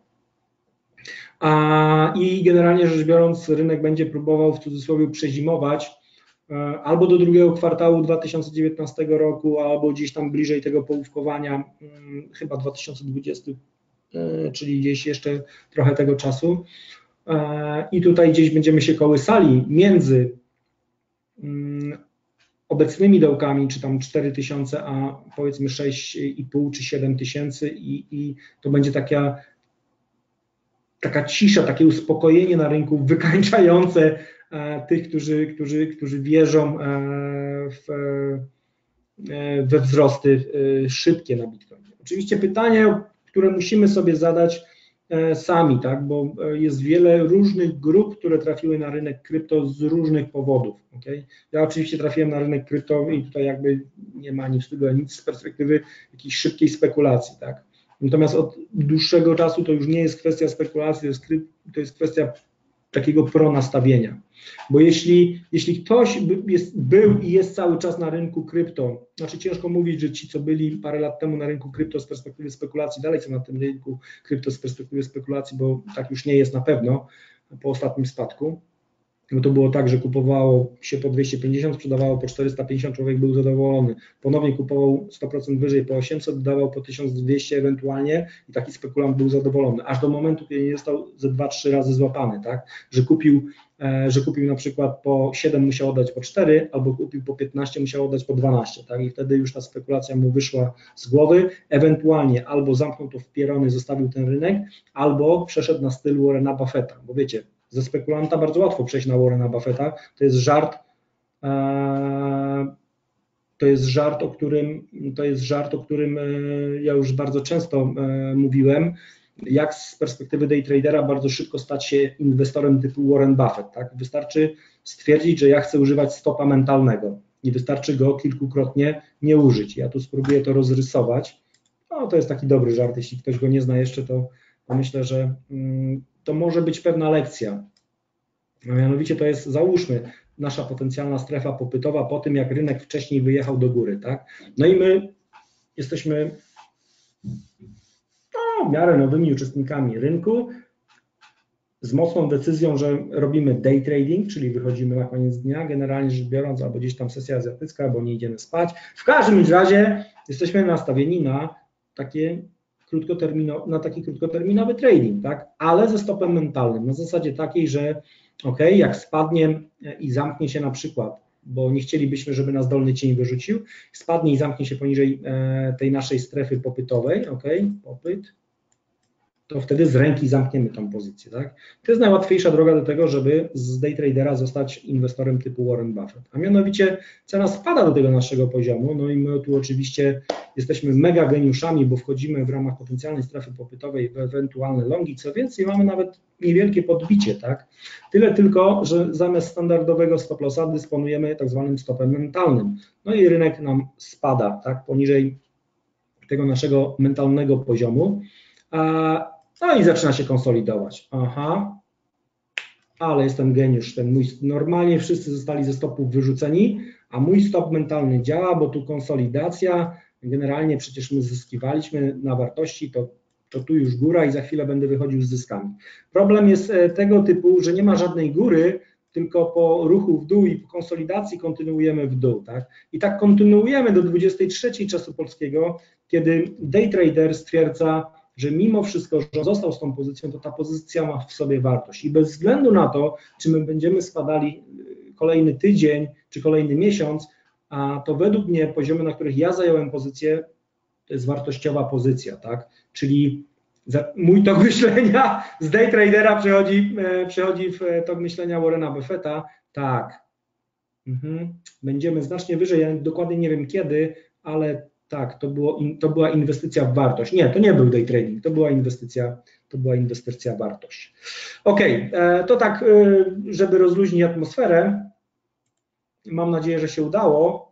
A, I generalnie rzecz biorąc, rynek będzie próbował w cudzysłowie przezimować albo do drugiego kwartału dwa tysiące dziewiętnastego roku, albo gdzieś tam bliżej tego połówkowania, chyba dwa tysiące dwudziesty, czyli gdzieś jeszcze trochę tego czasu. I tutaj gdzieś będziemy się kołysali między obecnymi dołkami, czy tam cztery tysiące, a powiedzmy sześć i pół czy siedem tysięcy i, i to będzie taka, taka cisza, takie uspokojenie na rynku wykańczające tych, którzy, którzy, którzy wierzą w, we wzrosty szybkie na Bitcoinie. Oczywiście pytanie, które musimy sobie zadać sami, tak, bo jest wiele różnych grup, które trafiły na rynek krypto z różnych powodów. Okay? Ja oczywiście trafiłem na rynek krypto i tutaj jakby nie ma nic z tego, nic z perspektywy jakiejś szybkiej spekulacji. Tak? Natomiast od dłuższego czasu to już nie jest kwestia spekulacji, to jest, to jest kwestia takiego pronastawienia. Bo jeśli, jeśli ktoś jest, był i jest cały czas na rynku krypto, znaczy ciężko mówić, że ci, co byli parę lat temu na rynku krypto z perspektywy spekulacji, dalej są na tym rynku krypto z perspektywy spekulacji, bo tak już nie jest na pewno po ostatnim spadku. Bo to było tak, że kupowało się po dwieście pięćdziesiąt, sprzedawało po czterysta pięćdziesiąt, człowiek był zadowolony. Ponownie kupował sto procent wyżej po osiemset, dawał po tysiąc dwieście ewentualnie i taki spekulant był zadowolony. Aż do momentu, kiedy nie został ze dwa trzy razy złapany, tak? Że kupił, e, że kupił na przykład po siedem, musiał oddać po cztery, albo kupił po piętnaście, musiał oddać po dwanaście, tak? I wtedy już ta spekulacja mu wyszła z głowy, ewentualnie albo zamknął to w pierony, zostawił ten rynek, albo przeszedł na styl Warrena Buffetta, bo wiecie, ze spekulanta bardzo łatwo przejść na Warrena Buffetta. To jest żart, to jest żart, o którym, to jest żart, o którym ja już bardzo często mówiłem, jak z perspektywy day tradera bardzo szybko stać się inwestorem typu Warren Buffett. Tak? Wystarczy stwierdzić, że ja chcę używać stopa mentalnego i wystarczy go kilkukrotnie nie użyć. Ja tu spróbuję to rozrysować. No, to jest taki dobry żart, jeśli ktoś go nie zna jeszcze, to myślę, że to może być pewna lekcja. A mianowicie to jest, załóżmy, nasza potencjalna strefa popytowa po tym, jak rynek wcześniej wyjechał do góry, tak? No i my jesteśmy no, w miarę nowymi uczestnikami rynku z mocną decyzją, że robimy day trading, czyli wychodzimy na koniec dnia, generalnie rzecz biorąc, albo gdzieś tam sesja azjatycka, albo nie idziemy spać. W każdym razie jesteśmy nastawieni na takie krótkotermino, na taki krótkoterminowy trading, tak? Ale ze stopem mentalnym, na zasadzie takiej, że ok, jak spadnie i zamknie się na przykład, bo nie chcielibyśmy, żeby nas dolny cień wyrzucił, spadnie i zamknie się poniżej e, tej naszej strefy popytowej, ok, popyt, to wtedy z ręki zamkniemy tą pozycję, tak? To jest najłatwiejsza droga do tego, żeby z day tradera zostać inwestorem typu Warren Buffett. A mianowicie cena spada do tego naszego poziomu, no i my tu oczywiście jesteśmy mega geniuszami, bo wchodzimy w ramach potencjalnej strefy popytowej w ewentualne longi, co więcej mamy nawet niewielkie podbicie, tak? Tyle tylko, że zamiast standardowego stop lossa dysponujemy tak zwanym stopem mentalnym. No i rynek nam spada, tak? Poniżej tego naszego mentalnego poziomu. No i zaczyna się konsolidować. Aha, ale jestem geniusz, ten mój, normalnie wszyscy zostali ze stopów wyrzuceni, a mój stop mentalny działa, bo tu konsolidacja, generalnie przecież my zyskiwaliśmy na wartości, to, to tu już góra i za chwilę będę wychodził z zyskami. Problem jest tego typu, że nie ma żadnej góry, tylko po ruchu w dół i po konsolidacji kontynuujemy w dół, tak? I tak kontynuujemy do dwudziestej trzeciej czasu polskiego, kiedy day trader stwierdza, że mimo wszystko, że on został z tą pozycją, to ta pozycja ma w sobie wartość. I bez względu na to, czy my będziemy spadali kolejny tydzień, czy kolejny miesiąc, a to według mnie poziomy, na których ja zająłem pozycję, to jest wartościowa pozycja, tak? Czyli mój tok myślenia z day tradera przechodzi, przechodzi w tok myślenia Warrena Buffetta, tak, mhm. Będziemy znacznie wyżej, ja dokładnie nie wiem kiedy, ale tak, to, było, to była inwestycja w wartość. Nie, to nie był day trading, to była inwestycja, to była inwestycja w wartość. Ok, to tak, żeby rozluźnić atmosferę, mam nadzieję, że się udało.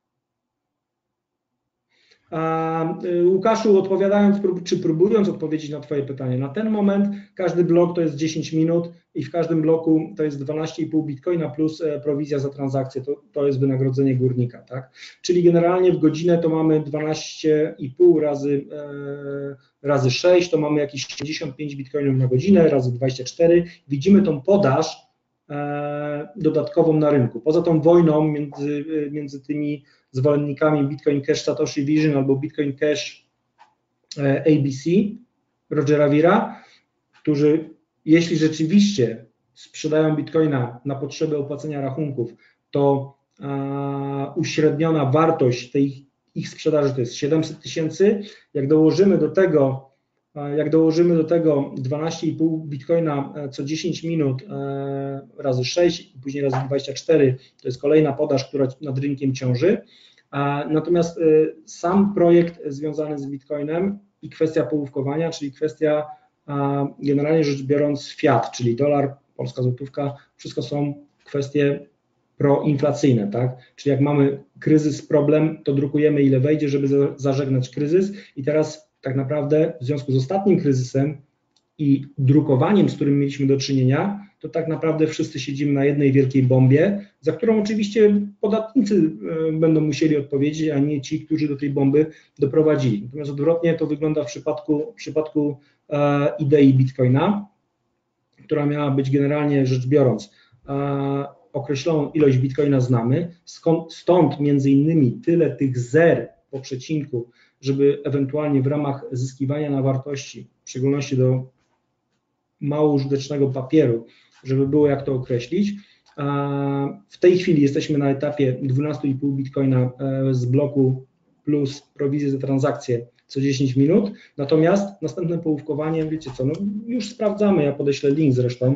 Łukaszu, odpowiadając, czy próbując odpowiedzieć na Twoje pytanie, na ten moment każdy blok to jest dziesięć minut i w każdym bloku to jest dwanaście i pół bitcoina plus prowizja za transakcję, to, to jest wynagrodzenie górnika, tak? Czyli generalnie w godzinę to mamy dwanaście i pół razy, e, razy sześć, to mamy jakieś siedemdziesiąt pięć bitcoinów na godzinę, razy dwadzieścia cztery. Widzimy tą podaż e, dodatkową na rynku. Poza tą wojną między, między tymi zwolennikami Bitcoin Cash Satoshi Vision albo Bitcoin Cash A B C, Rogera Vira, którzy jeśli rzeczywiście sprzedają Bitcoina na potrzeby opłacenia rachunków, to uh, uśredniona wartość tej ich sprzedaży to jest siedemset tysięcy. Jak dołożymy do tego, uh, jak dołożymy do tego dwanaście i pół Bitcoina co dziesięć minut uh, razy sześć i później razy dwadzieścia cztery, to jest kolejna podaż, która nad rynkiem ciąży. Natomiast sam projekt związany z Bitcoinem i kwestia połówkowania, czyli kwestia generalnie rzecz biorąc fiat, czyli dolar, polska złotówka, wszystko są kwestie proinflacyjne, tak? Czyli jak mamy kryzys, problem, to drukujemy ile wejdzie, żeby zażegnać kryzys i teraz tak naprawdę w związku z ostatnim kryzysem i drukowaniem, z którym mieliśmy do czynienia, to tak naprawdę wszyscy siedzimy na jednej wielkiej bombie, za którą oczywiście podatnicy będą musieli odpowiedzieć, a nie ci, którzy do tej bomby doprowadzili. Natomiast odwrotnie to wygląda w przypadku, w przypadku e, idei Bitcoina, która miała być generalnie rzecz biorąc, e, określoną ilość Bitcoina znamy, skąd, stąd między innymi tyle tych zer po przecinku, żeby ewentualnie w ramach zyskiwania na wartości, w szczególności do mało użytecznego papieru, żeby było jak to określić. W tej chwili jesteśmy na etapie dwanaście i pół bitcoina z bloku plus prowizję za transakcję co dziesięć minut, natomiast następne połówkowanie, wiecie co, no już sprawdzamy, ja podeślę link zresztą,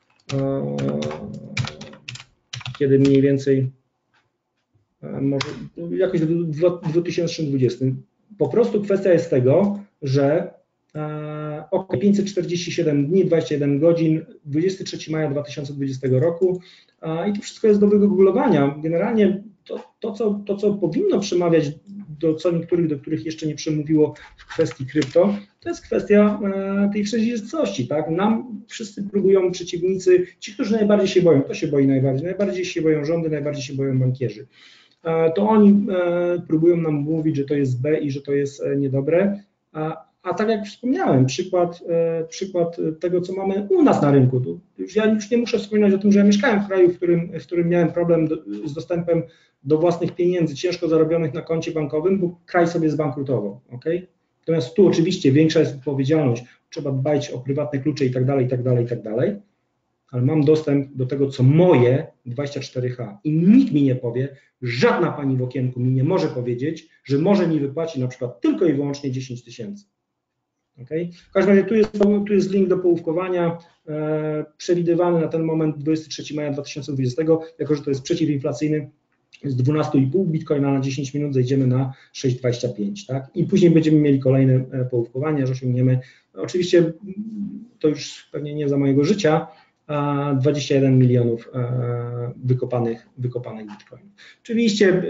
kiedy mniej więcej, może jakoś w dwa tysiące dwudziestym. Po prostu kwestia jest tego, że ok, pięćset czterdzieści siedem dni, dwadzieścia jeden godzin, dwudziestego trzeciego maja dwa tysiące dwudziestego roku i to wszystko jest do wygooglowania. Generalnie to, to, co, to, co powinno przemawiać do co niektórych, do których jeszcze nie przemówiło w kwestii krypto, to jest kwestia tej przejrzystości, tak? Nam wszyscy próbują przeciwnicy, ci, którzy najbardziej się boją, to się boi najbardziej, najbardziej się boją rządy, najbardziej się boją bankierzy. To oni próbują nam mówić, że to jest B i że to jest niedobre, a A tak jak wspomniałem, przykład, e, przykład tego, co mamy u nas na rynku. Tu już ja już nie muszę wspominać o tym, że ja mieszkałem w kraju, w którym, w którym miałem problem do, z dostępem do własnych pieniędzy ciężko zarobionych na koncie bankowym, bo kraj sobie zbankrutował. Okay? Natomiast tu oczywiście większa jest odpowiedzialność, trzeba dbać o prywatne klucze i tak dalej, i tak dalej, i tak dalej, ale mam dostęp do tego, co moje dwadzieścia cztery H i nikt mi nie powie, żadna pani w okienku mi nie może powiedzieć, że może mi wypłacić na przykład tylko i wyłącznie dziesięć tysięcy. Okay? W każdym razie tu jest, tu jest link do połówkowania, e, przewidywany na ten moment dwudziestego trzeciego maja dwa tysiące dwudziestego, jako że to jest przeciwinflacyjny, z dwanaście i pół bitcoina na dziesięć minut zejdziemy na sześć dwadzieścia pięć, tak? I później będziemy mieli kolejne połówkowania, że osiągniemy, oczywiście to już pewnie nie za mojego życia, a dwadzieścia jeden milionów e, wykopanych, wykopanych bitcoinów. Oczywiście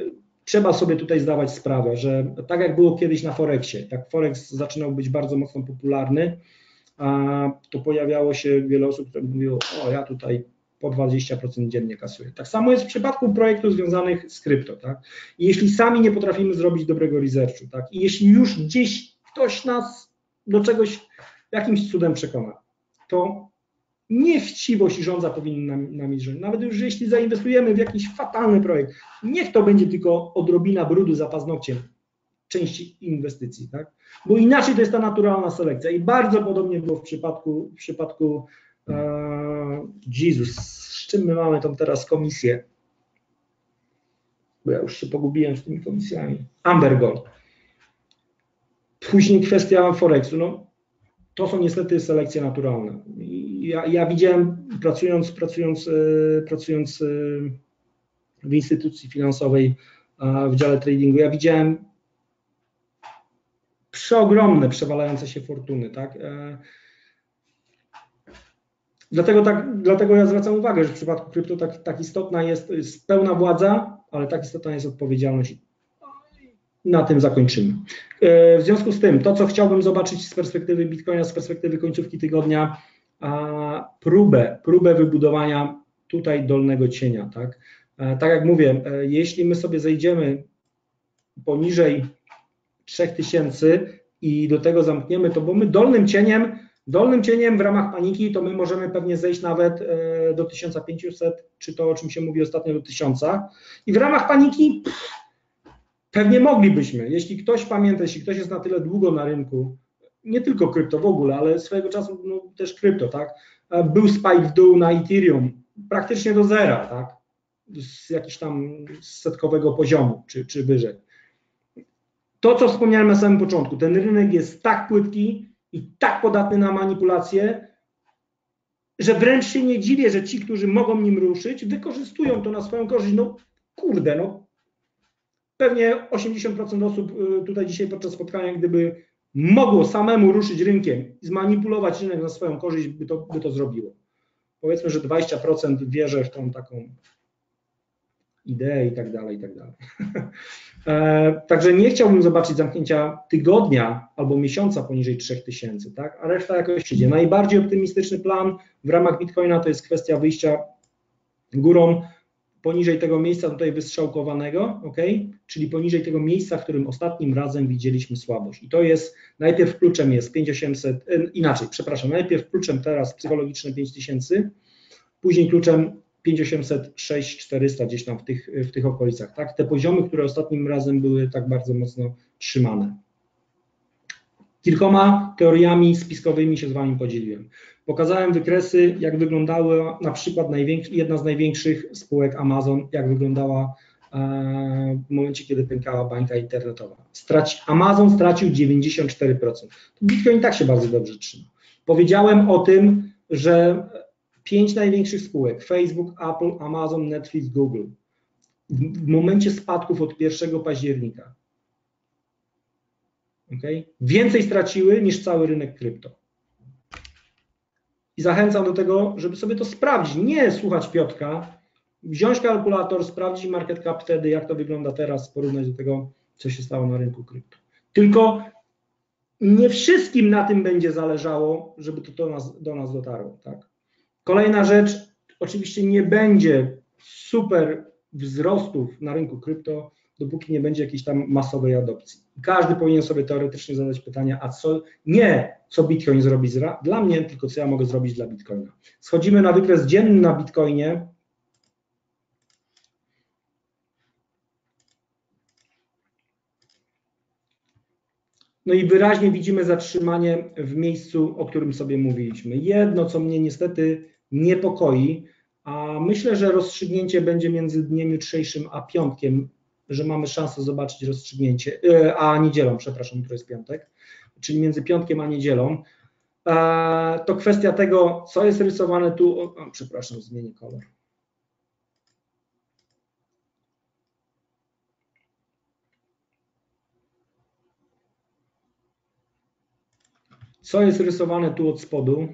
trzeba sobie tutaj zdawać sprawę, że tak jak było kiedyś na Forexie, jak Forex zaczynał być bardzo mocno popularny, to pojawiało się wiele osób, które mówiło, o ja tutaj po dwadzieścia procent dziennie kasuję. Tak samo jest w przypadku projektów związanych z krypto. Tak? I jeśli sami nie potrafimy zrobić dobrego researchu, tak? I jeśli już gdzieś ktoś nas do czegoś jakimś cudem przekona, to nie chciwość i żądza powinna nami rządzić. Nawet już jeśli zainwestujemy w jakiś fatalny projekt, niech to będzie tylko odrobina brudu za paznokciem części inwestycji, tak? Bo inaczej to jest ta naturalna selekcja i bardzo podobnie było w przypadku, w przypadku e, Jezus, z czym my mamy tą teraz komisję? Bo ja już się pogubiłem z tymi komisjami. Amber Gold. Później kwestia Forexu, no to są niestety selekcje naturalne. Ja, ja widziałem, pracując, pracując, e, pracując e, w instytucji finansowej, e, w dziale tradingu, ja widziałem przeogromne, przewalające się fortuny, tak? E, dlatego, tak, dlatego ja zwracam uwagę, że w przypadku krypto tak, tak istotna jest, jest pełna władza, ale tak istotna jest odpowiedzialność. Na tym zakończymy. E, w związku z tym, to co chciałbym zobaczyć z perspektywy Bitcoina, z perspektywy końcówki tygodnia, a próbę, próbę wybudowania tutaj dolnego cienia, tak? E, tak jak mówię, e, jeśli my sobie zejdziemy poniżej trzech tysięcy i do tego zamkniemy to, bo my dolnym cieniem, dolnym cieniem w ramach paniki to my możemy pewnie zejść nawet do tysiąca pięciuset, czy to o czym się mówi ostatnio do tysiąca i w ramach paniki pff, pewnie moglibyśmy, jeśli ktoś pamięta, jeśli ktoś jest na tyle długo na rynku, nie tylko krypto w ogóle, ale swojego czasu no, też krypto, tak, był spike w dół na Ethereum praktycznie do zera, tak, z jakiegoś tam setkowego poziomu, czy, czy wyżej. To, co wspomniałem na samym początku, ten rynek jest tak płytki i tak podatny na manipulacje, że wręcz się nie dziwię, że ci, którzy mogą nim ruszyć, wykorzystują to na swoją korzyść. No kurde, no pewnie osiemdziesiąt procent osób tutaj dzisiaj podczas spotkania, gdyby mogło samemu ruszyć rynkiem i zmanipulować rynek na swoją korzyść, by to, by to zrobiło. Powiedzmy, że dwadzieścia procent wierzę w tą taką ideę i tak dalej, i tak dalej. E, także nie chciałbym zobaczyć zamknięcia tygodnia albo miesiąca poniżej trzech tysięcy, tak? A reszta jakoś idzie. Najbardziej optymistyczny plan w ramach Bitcoina to jest kwestia wyjścia górą poniżej tego miejsca tutaj wystrzałkowanego, ok? Czyli poniżej tego miejsca, w którym ostatnim razem widzieliśmy słabość. I to jest, najpierw kluczem jest pięć tysięcy osiemset, e, inaczej, przepraszam, najpierw kluczem teraz psychologiczne pięć tysięcy, później kluczem pięć tysięcy osiemset, sześć tysięcy czterysta gdzieś tam w tych, w tych okolicach, tak? Te poziomy, które ostatnim razem były tak bardzo mocno trzymane. Kilkoma teoriami spiskowymi się z Wami podzieliłem. Pokazałem wykresy, jak wyglądała na przykład jedna z największych spółek Amazon, jak wyglądała e, w momencie, kiedy pękała bańka internetowa. Straci, Amazon stracił dziewięćdziesiąt cztery procent. Bitcoin tak się bardzo dobrze trzyma. Powiedziałem o tym, że pięć największych spółek, Facebook, Apple, Amazon, Netflix, Google, w, w momencie spadków od pierwszego października okay, więcej straciły niż cały rynek krypto. I zachęcam do tego, żeby sobie to sprawdzić, nie słuchać Piotrka, wziąć kalkulator, sprawdzić market cap wtedy, jak to wygląda teraz, porównać do tego, co się stało na rynku krypto. Tylko nie wszystkim na tym będzie zależało, żeby to do nas, do nas dotarło. Tak? Kolejna rzecz, oczywiście nie będzie super wzrostów na rynku krypto, dopóki nie będzie jakiejś tam masowej adopcji. Każdy powinien sobie teoretycznie zadać pytanie, a co, nie co Bitcoin zrobi dla mnie, tylko co ja mogę zrobić dla Bitcoina. Schodzimy na wykres dzienny na Bitcoinie. No i wyraźnie widzimy zatrzymanie w miejscu, o którym sobie mówiliśmy. Jedno, co mnie niestety niepokoi, a myślę, że rozstrzygnięcie będzie między dniem jutrzejszym a piątkiem, że mamy szansę zobaczyć rozstrzygnięcie, a niedzielą, przepraszam, to jest piątek, czyli między piątkiem a niedzielą, to kwestia tego, co jest rysowane tu, o, przepraszam, zmienię kolor. Co jest rysowane tu od spodu,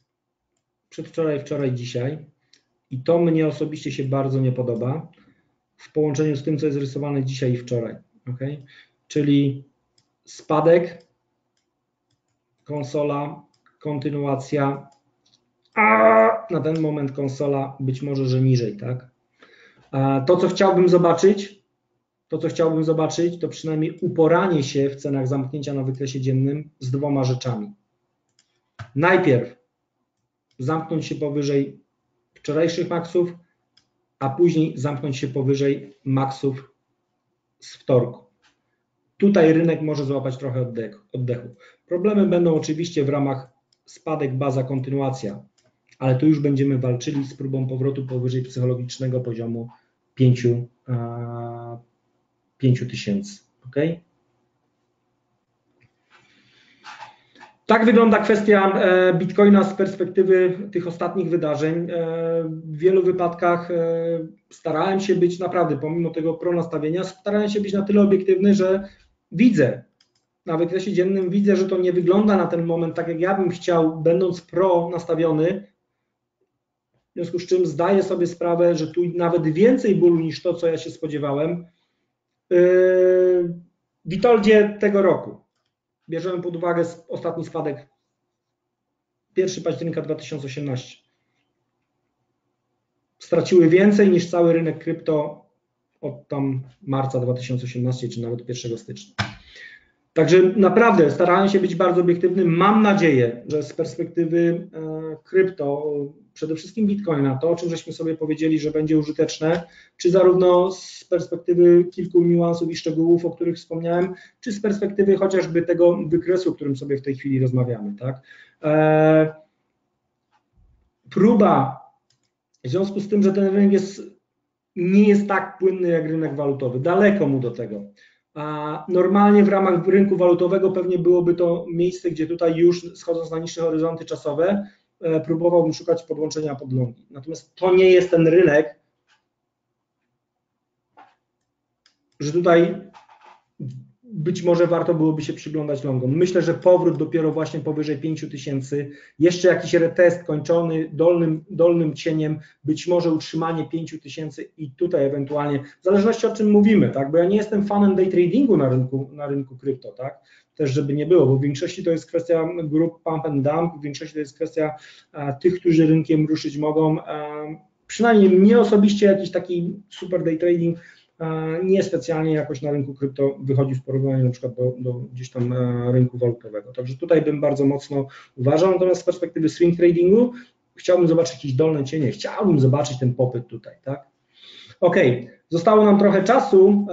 przedwczoraj, wczoraj, dzisiaj, i to mnie osobiście się bardzo nie podoba. w połączeniu z tym, co jest rysowane dzisiaj i wczoraj. Okay? Czyli spadek, konsola, kontynuacja, a na ten moment konsola być może, że niżej, tak? To, co chciałbym zobaczyć, to, co chciałbym zobaczyć, to przynajmniej uporanie się w cenach zamknięcia na wykresie dziennym z dwoma rzeczami. Najpierw zamknąć się powyżej wczorajszych maksów, a później zamknąć się powyżej maksów z wtorku. Tutaj rynek może złapać trochę oddechu. oddechu. Problemy będą oczywiście w ramach spadek, baza, kontynuacja, ale tu już będziemy walczyli z próbą powrotu powyżej psychologicznego poziomu pięciu tysięcy. Okay? Tak wygląda kwestia Bitcoina z perspektywy tych ostatnich wydarzeń. W wielu wypadkach starałem się być naprawdę, pomimo tego pronastawienia, starałem się być na tyle obiektywny, że widzę, na wykresie dziennym widzę, że to nie wygląda na ten moment tak, jak ja bym chciał, będąc pro nastawiony, w związku z czym zdaję sobie sprawę, że tu nawet więcej bólu niż to, co ja się spodziewałem. W Witoldzie tego roku bierzemy pod uwagę ostatni spadek pierwszego października dwa tysiące osiemnastego. Straciły więcej niż cały rynek krypto od tam marca dwa tysiące osiemnastego, czy nawet pierwszego stycznia. Także naprawdę starałem się być bardzo obiektywny. Mam nadzieję, że z perspektywy krypto, przede wszystkim Bitcoina, to o czym żeśmy sobie powiedzieli, że będzie użyteczne, czy zarówno z perspektywy kilku niuansów i szczegółów, o których wspomniałem, czy z perspektywy chociażby tego wykresu, o którym sobie w tej chwili rozmawiamy. Tak? Eee, próba, w związku z tym, że ten rynek jest, nie jest tak płynny jak rynek walutowy, daleko mu do tego. A normalnie w ramach rynku walutowego pewnie byłoby to miejsce, gdzie tutaj już schodząc na niższe horyzonty czasowe, próbowałbym szukać podłączenia pod longi. Natomiast to nie jest ten rynek, że tutaj być może warto byłoby się przyglądać longom. Myślę, że powrót dopiero właśnie powyżej pięciu tysięcy, jeszcze jakiś retest kończony dolnym, dolnym cieniem, być może utrzymanie pięciu tysięcy i tutaj ewentualnie, w zależności o czym mówimy, tak? Bo ja nie jestem fanem day tradingu na rynku, na rynku krypto, tak? Też żeby nie było, bo w większości to jest kwestia grup pump and dump, w większości to jest kwestia a, tych, którzy rynkiem ruszyć mogą. A, przynajmniej mnie osobiście jakiś taki super day trading nie specjalnie jakoś na rynku krypto wychodzi w porównaniu na przykład do, do gdzieś tam rynku walutowego. Także tutaj bym bardzo mocno uważał, natomiast z perspektywy swing tradingu chciałbym zobaczyć jakieś dolne cienie, chciałbym zobaczyć ten popyt tutaj, tak? Ok, zostało nam trochę czasu.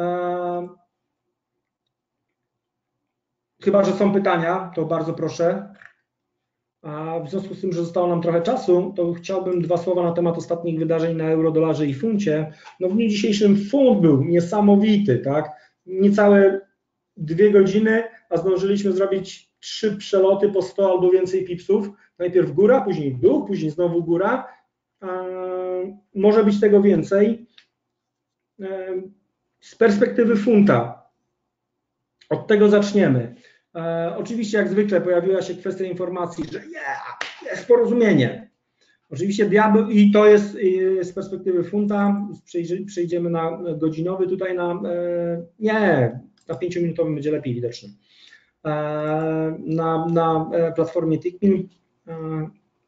Chyba że są pytania, to bardzo proszę. A w związku z tym, że zostało nam trochę czasu, to chciałbym dwa słowa na temat ostatnich wydarzeń na euro, dolarze i funcie. No w dniu dzisiejszym funt był niesamowity, tak? Niecałe dwie godziny, a zdążyliśmy zrobić trzy przeloty po sto albo więcej pipsów. Najpierw góra, później w dół, później znowu góra. Eee, może być tego więcej. Eee, z perspektywy funta, od tego zaczniemy. E, oczywiście jak zwykle pojawiła się kwestia informacji, że yeah, jest porozumienie. Oczywiście diabeł i to jest i z perspektywy funta, przejdziemy na godzinowy, tutaj na, e, nie, na pięciominutowym będzie lepiej widoczny. E, na, na platformie Tickmin. E,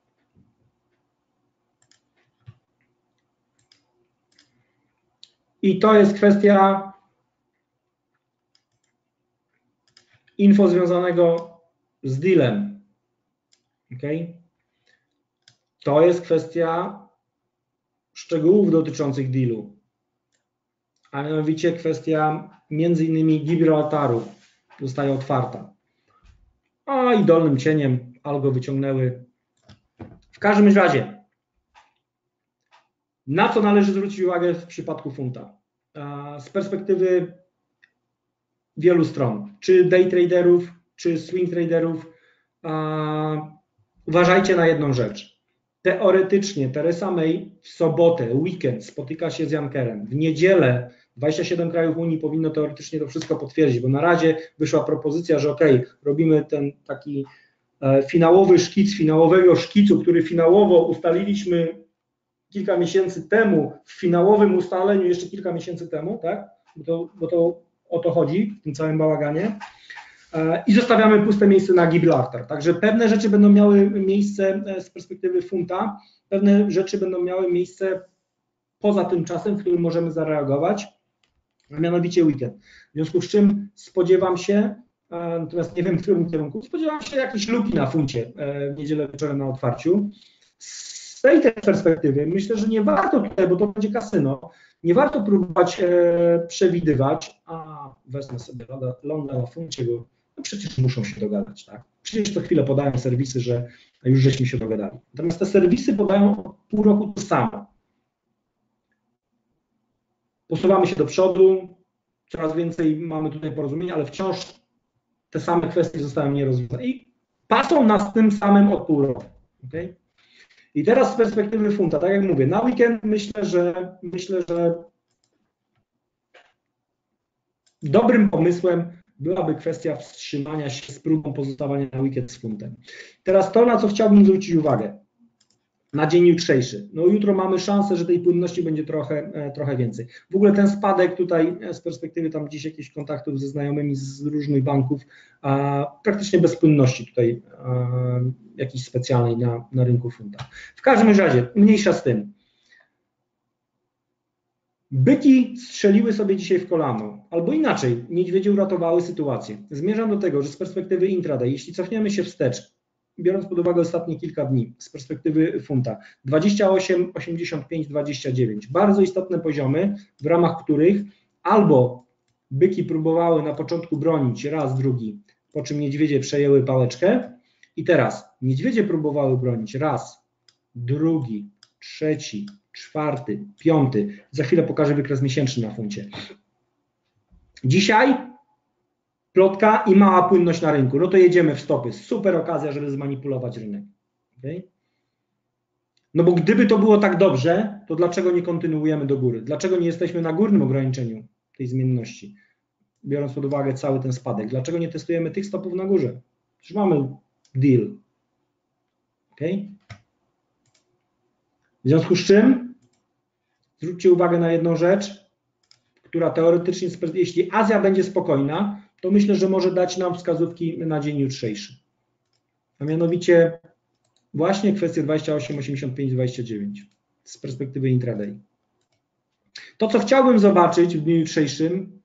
I to jest kwestia info związanego z dealem. Okay? To jest kwestia szczegółów dotyczących dealu, a mianowicie kwestia między innymi Gibraltaru zostaje otwarta. A i dolnym cieniem algo wyciągnęły. W każdym razie, na co należy zwrócić uwagę w przypadku funta? Z perspektywy wielu stron, czy day traderów, czy swing traderów, uważajcie na jedną rzecz. Teoretycznie Theresa May w sobotę, weekend spotyka się z Junckerem. W niedzielę dwadzieścia siedem krajów Unii powinno teoretycznie to wszystko potwierdzić, bo na razie wyszła propozycja, że ok, robimy ten taki finałowy szkic, finałowego szkicu, który finałowo ustaliliśmy kilka miesięcy temu w finałowym ustaleniu, jeszcze kilka miesięcy temu, tak? Bo to, bo to o to chodzi w tym całym bałaganie. I zostawiamy puste miejsce na Gibraltar. Także pewne rzeczy będą miały miejsce z perspektywy funta, pewne rzeczy będą miały miejsce poza tym czasem, w którym możemy zareagować, a mianowicie weekend. W związku z czym spodziewam się, natomiast nie wiem w którym kierunku, spodziewam się jakiejś luki na funcie w niedzielę wieczorem na otwarciu. Z tej też perspektywy myślę, że nie warto tutaj, bo to będzie kasyno, nie warto próbować przewidywać, a wezmę sobie longa na funcie, bo no przecież muszą się dogadać, tak? Przecież co chwilę podają serwisy, że już żeśmy się dogadali. Natomiast te serwisy podają od pół roku to samo. Posuwamy się do przodu, coraz więcej mamy tutaj porozumienia, ale wciąż te same kwestie zostają nierozwiązane i pasą nas tym samym od pół roku. Okay? I teraz z perspektywy funta, tak jak mówię, na weekend myślę, że myślę, że dobrym pomysłem byłaby kwestia wstrzymania się z próbą pozostawania na weekend z funtem. Teraz to, na co chciałbym zwrócić uwagę, na dzień jutrzejszy. No jutro mamy szansę, że tej płynności będzie trochę, trochę więcej. W ogóle ten spadek tutaj z perspektywy tam gdzieś jakichś kontaktów ze znajomymi z różnych banków, a praktycznie bez płynności tutaj a, jakiejś specjalnej na, na rynku funta. W każdym razie, mniejsza z tym. Byki strzeliły sobie dzisiaj w kolano, albo inaczej, niedźwiedzie uratowały sytuację. Zmierzam do tego, że z perspektywy intraday, jeśli cofniemy się wstecz, biorąc pod uwagę ostatnie kilka dni, z perspektywy funta, dwadzieścia osiem, osiemdziesiąt pięć, dwadzieścia dziewięć, bardzo istotne poziomy, w ramach których albo byki próbowały na początku bronić raz, drugi, po czym niedźwiedzie przejęły pałeczkę i teraz niedźwiedzie próbowały bronić raz, drugi, trzeci, czwarty, piąty. Za chwilę pokażę wykres miesięczny na funcie. Dzisiaj plotka i mała płynność na rynku. No to jedziemy w stopy. Super okazja, żeby zmanipulować rynek. Okay? No bo gdyby to było tak dobrze, to dlaczego nie kontynuujemy do góry? Dlaczego nie jesteśmy na górnym ograniczeniu tej zmienności? Biorąc pod uwagę cały ten spadek. Dlaczego nie testujemy tych stopów na górze? Przecież mamy deal. Okay? W związku z czym zwróćcie uwagę na jedną rzecz, która teoretycznie, jeśli Azja będzie spokojna, to myślę, że może dać nam wskazówki na dzień jutrzejszy. A mianowicie właśnie kwestie dwadzieścia osiem, osiemdziesiąt pięć, dwadzieścia dziewięć z perspektywy intraday. To, co chciałbym zobaczyć w dniu jutrzejszym,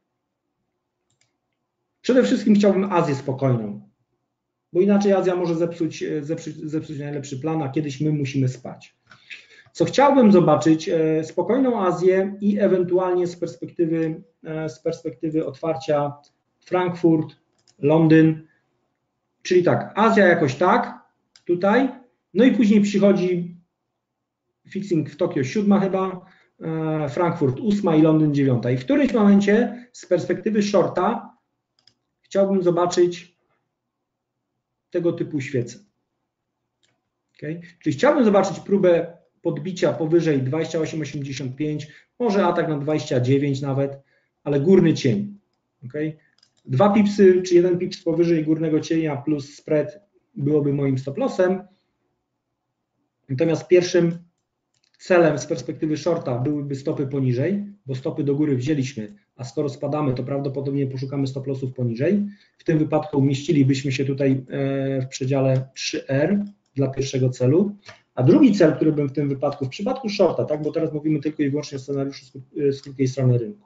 przede wszystkim chciałbym Azję spokojną, bo inaczej Azja może zepsuć, zepsuć, zepsuć najlepszy plan, a kiedyś my musimy spać. Co chciałbym zobaczyć, spokojną Azję i ewentualnie z perspektywy, z perspektywy otwarcia Frankfurt, Londyn, czyli tak, Azja jakoś tak, tutaj, no i później przychodzi fixing w Tokio siódma chyba, Frankfurt ósma i Londyn dziewiąta. I w którymś momencie z perspektywy shorta chciałbym zobaczyć tego typu świece. Okay? Czyli chciałbym zobaczyć próbę podbicia powyżej dwadzieścia osiem, osiemdziesiąt pięć, może atak na dwadzieścia dziewięć nawet, ale górny cień. Okay? Dwa pipsy czy jeden pips powyżej górnego cienia plus spread byłoby moim stop lossem. Natomiast pierwszym celem z perspektywy shorta byłyby stopy poniżej, bo stopy do góry wzięliśmy, a skoro spadamy, to prawdopodobnie poszukamy stop lossów poniżej. W tym wypadku umieścilibyśmy się tutaj w przedziale trzy R dla pierwszego celu. A drugi cel, który bym w tym wypadku, w przypadku shorta, tak, bo teraz mówimy tylko i wyłącznie o scenariuszu z krótkiej strony rynku.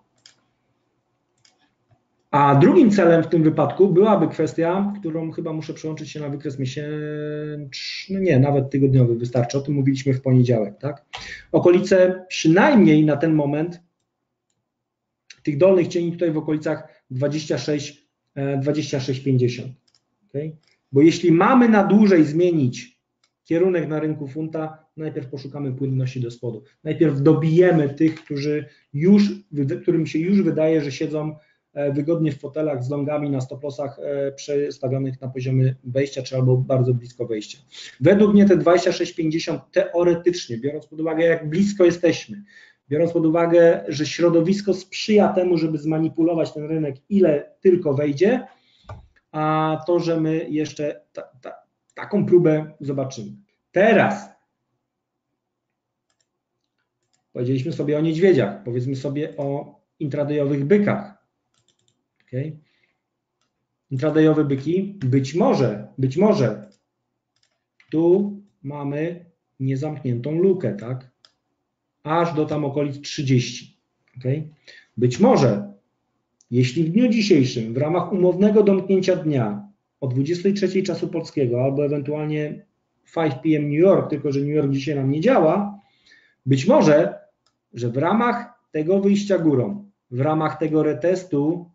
A drugim celem w tym wypadku byłaby kwestia, którą chyba muszę przełączyć się na wykres miesięczny, nie, nawet tygodniowy wystarczy, o tym mówiliśmy w poniedziałek, tak? Okolice przynajmniej na ten moment tych dolnych cieni tutaj w okolicach dwadzieścia sześć, dwadzieścia sześć pięćdziesiąt. Okay? Bo jeśli mamy na dłużej zmienić kierunek na rynku funta, najpierw poszukamy płynności do spodu. Najpierw dobijemy tych, którzy już, którym się już wydaje, że siedzą wygodnie w fotelach z longami na stop-lossach przestawionych na poziomie wejścia, czy albo bardzo blisko wejścia. Według mnie te dwadzieścia sześć pięćdziesiąt teoretycznie, biorąc pod uwagę, jak blisko jesteśmy, biorąc pod uwagę, że środowisko sprzyja temu, żeby zmanipulować ten rynek, ile tylko wejdzie, a to, że my jeszcze ta, ta, taką próbę zobaczymy. Teraz Powiedzieliśmy sobie o niedźwiedziach, powiedzmy sobie o intradayowych bykach. Okay. Intradayowe byki, być może, być może tu mamy niezamkniętą lukę, tak? Aż do tam okolic trzydziestu. Okay. Być może, jeśli w dniu dzisiejszym w ramach umownego domknięcia dnia o dwudziestej trzeciej czasu polskiego albo ewentualnie pięć p m New York, tylko że New York dzisiaj nam nie działa, być może, że w ramach tego wyjścia górą, w ramach tego retestu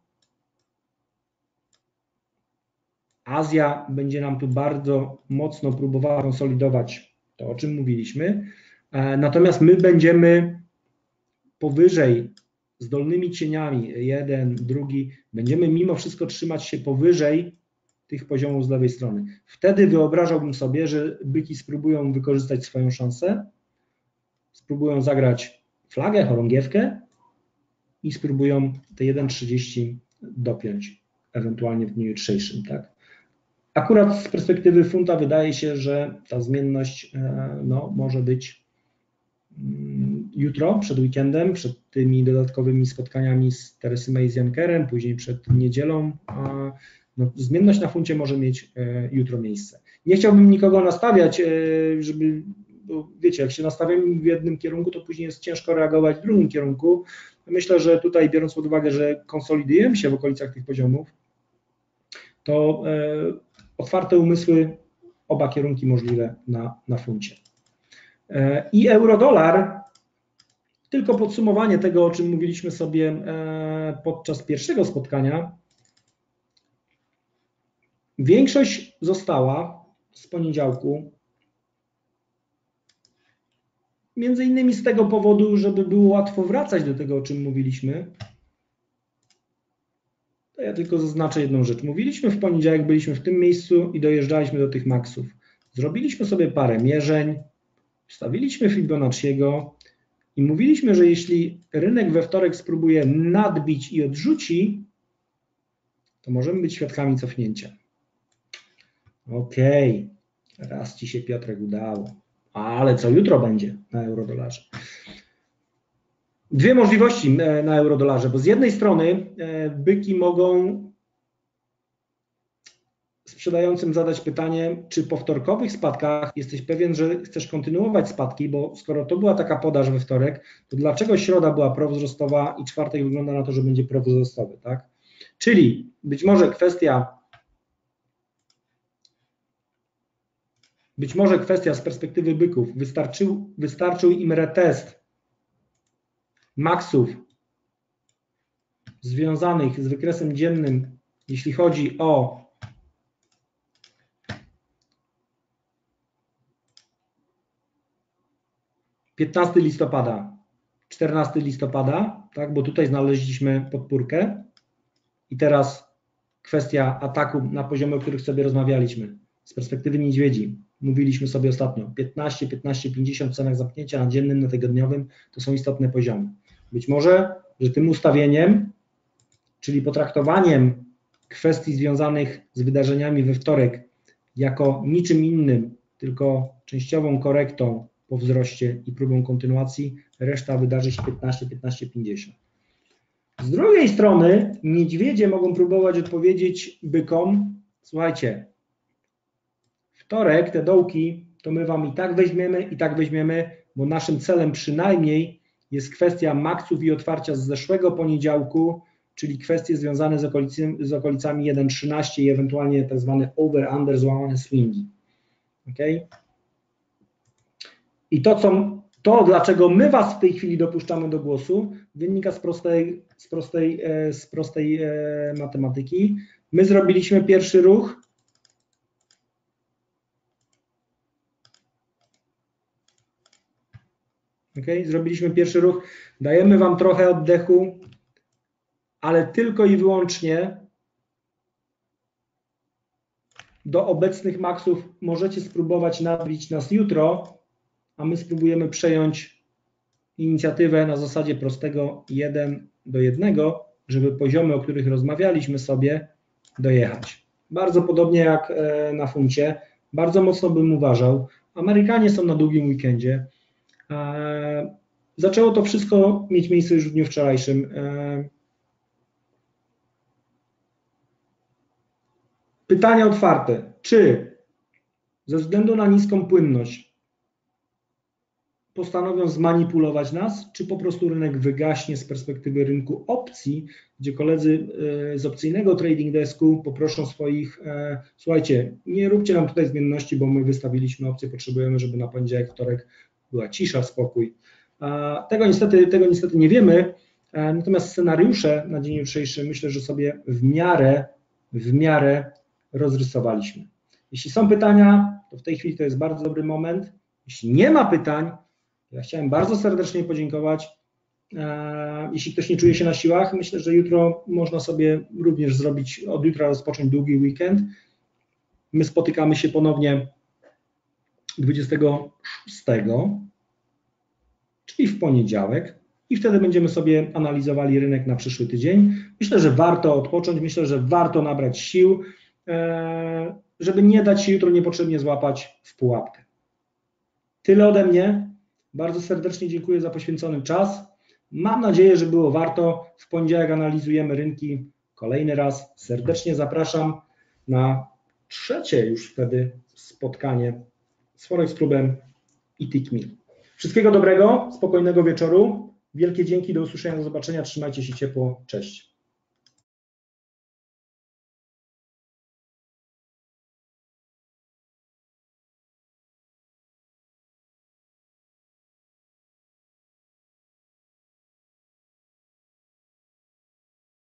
Azja będzie nam tu bardzo mocno próbowała konsolidować to, o czym mówiliśmy, natomiast my będziemy powyżej, z dolnymi cieniami, jeden, drugi, będziemy mimo wszystko trzymać się powyżej tych poziomów z lewej strony. Wtedy wyobrażałbym sobie, że byki spróbują wykorzystać swoją szansę, spróbują zagrać flagę, chorągiewkę i spróbują te jeden trzydzieści dopiąć, ewentualnie w dniu jutrzejszym. Tak? Akurat z perspektywy funta wydaje się, że ta zmienność no, może być jutro, przed weekendem, przed tymi dodatkowymi spotkaniami z Theresa May z Junckerem, później przed niedzielą. No, zmienność na funcie może mieć jutro miejsce. Nie chciałbym nikogo nastawiać, żeby, bo wiecie, jak się nastawiamy w jednym kierunku, to później jest ciężko reagować w drugim kierunku. Myślę, że tutaj biorąc pod uwagę, że konsolidujemy się w okolicach tych poziomów, to otwarte umysły, oba kierunki możliwe na, na funcie. I euro-dolar, tylko podsumowanie tego, o czym mówiliśmy sobie podczas pierwszego spotkania. Większość została z poniedziałku, między innymi z tego powodu, żeby było łatwo wracać do tego, o czym mówiliśmy. To ja tylko zaznaczę jedną rzecz. Mówiliśmy w poniedziałek, byliśmy w tym miejscu i dojeżdżaliśmy do tych maksów. Zrobiliśmy sobie parę mierzeń, wstawiliśmy Fibonacciego i mówiliśmy, że jeśli rynek we wtorek spróbuje nadbić i odrzuci, to możemy być świadkami cofnięcia. Okej, okay. Raz Ci się, Piotrek, udało. Ale co jutro będzie na eurodolarze? Dwie możliwości na eurodolarze, bo z jednej strony byki mogą sprzedającym zadać pytanie, czy po wtorkowych spadkach jesteś pewien, że chcesz kontynuować spadki, bo skoro to była taka podaż we wtorek, to dlaczego środa była prowzrostowa i czwartek wygląda na to, że będzie prowzrostowy, tak? Czyli być może kwestia być może kwestia z perspektywy byków, wystarczył, wystarczył im retest maksów związanych z wykresem dziennym, jeśli chodzi o piętnastego listopada, czternastego listopada, tak, bo tutaj znaleźliśmy podpórkę i teraz kwestia ataku na poziomy, o których sobie rozmawialiśmy. Z perspektywy niedźwiedzi, mówiliśmy sobie ostatnio, piętnaście, piętnaście pięćdziesiąt w cenach zamknięcia na dziennym, na tygodniowym, to są istotne poziomy. Być może, że tym ustawieniem, czyli potraktowaniem kwestii związanych z wydarzeniami we wtorek jako niczym innym, tylko częściową korektą po wzroście i próbą kontynuacji, reszta wydarzy się piętnaście, piętnaście pięćdziesiąt. Z drugiej strony niedźwiedzie mogą próbować odpowiedzieć bykom, słuchajcie, wtorek te dołki to my Wam i tak weźmiemy, i tak weźmiemy, bo naszym celem przynajmniej jest kwestia maksów i otwarcia z zeszłego poniedziałku, czyli kwestie związane z, okolicy, z okolicami jeden trzynaście i ewentualnie tak zwany over-under, złamane swingi. Okay? I to, co, to, dlaczego my Was w tej chwili dopuszczamy do głosu, wynika z prostej, z prostej, z prostej matematyki. My zrobiliśmy pierwszy ruch. Okay? Zrobiliśmy pierwszy ruch. Dajemy Wam trochę oddechu, ale tylko i wyłącznie do obecnych maksów możecie spróbować nadbić nas jutro, a my spróbujemy przejąć inicjatywę na zasadzie prostego jeden do jednego, żeby poziomy, o których rozmawialiśmy sobie, dojechać. Bardzo podobnie jak na funcie, bardzo mocno bym uważał. Amerykanie są na długim weekendzie. zaczęło to wszystko mieć miejsce już w dniu wczorajszym. Pytania otwarte. Czy ze względu na niską płynność postanowią zmanipulować nas, czy po prostu rynek wygaśnie z perspektywy rynku opcji, gdzie koledzy z opcyjnego trading desku poproszą swoich, słuchajcie, nie róbcie nam tutaj zmienności, bo my wystawiliśmy opcję, potrzebujemy, żeby na poniedziałek, wtorek była cisza, spokój. Tego niestety, tego niestety nie wiemy, natomiast scenariusze na dzień jutrzejszy myślę, że sobie w miarę, w miarę rozrysowaliśmy. Jeśli są pytania, to w tej chwili to jest bardzo dobry moment. Jeśli nie ma pytań, ja chciałem bardzo serdecznie podziękować. Jeśli ktoś nie czuje się na siłach, myślę, że jutro można sobie również zrobić, od jutra rozpocząć długi weekend. My spotykamy się ponownie dwudziestego szóstego, czyli w poniedziałek, i wtedy będziemy sobie analizowali rynek na przyszły tydzień. Myślę, że warto odpocząć, myślę, że warto nabrać sił, żeby nie dać się jutro niepotrzebnie złapać w pułapkę. Tyle ode mnie. Bardzo serdecznie dziękuję za poświęcony czas. Mam nadzieję, że było warto. W poniedziałek analizujemy rynki kolejny raz. Serdecznie zapraszam na trzecie już wtedy spotkanie z Forex Clubem i Tickmill. Wszystkiego dobrego, spokojnego wieczoru. Wielkie dzięki, do usłyszenia, do zobaczenia. Trzymajcie się ciepło. Cześć.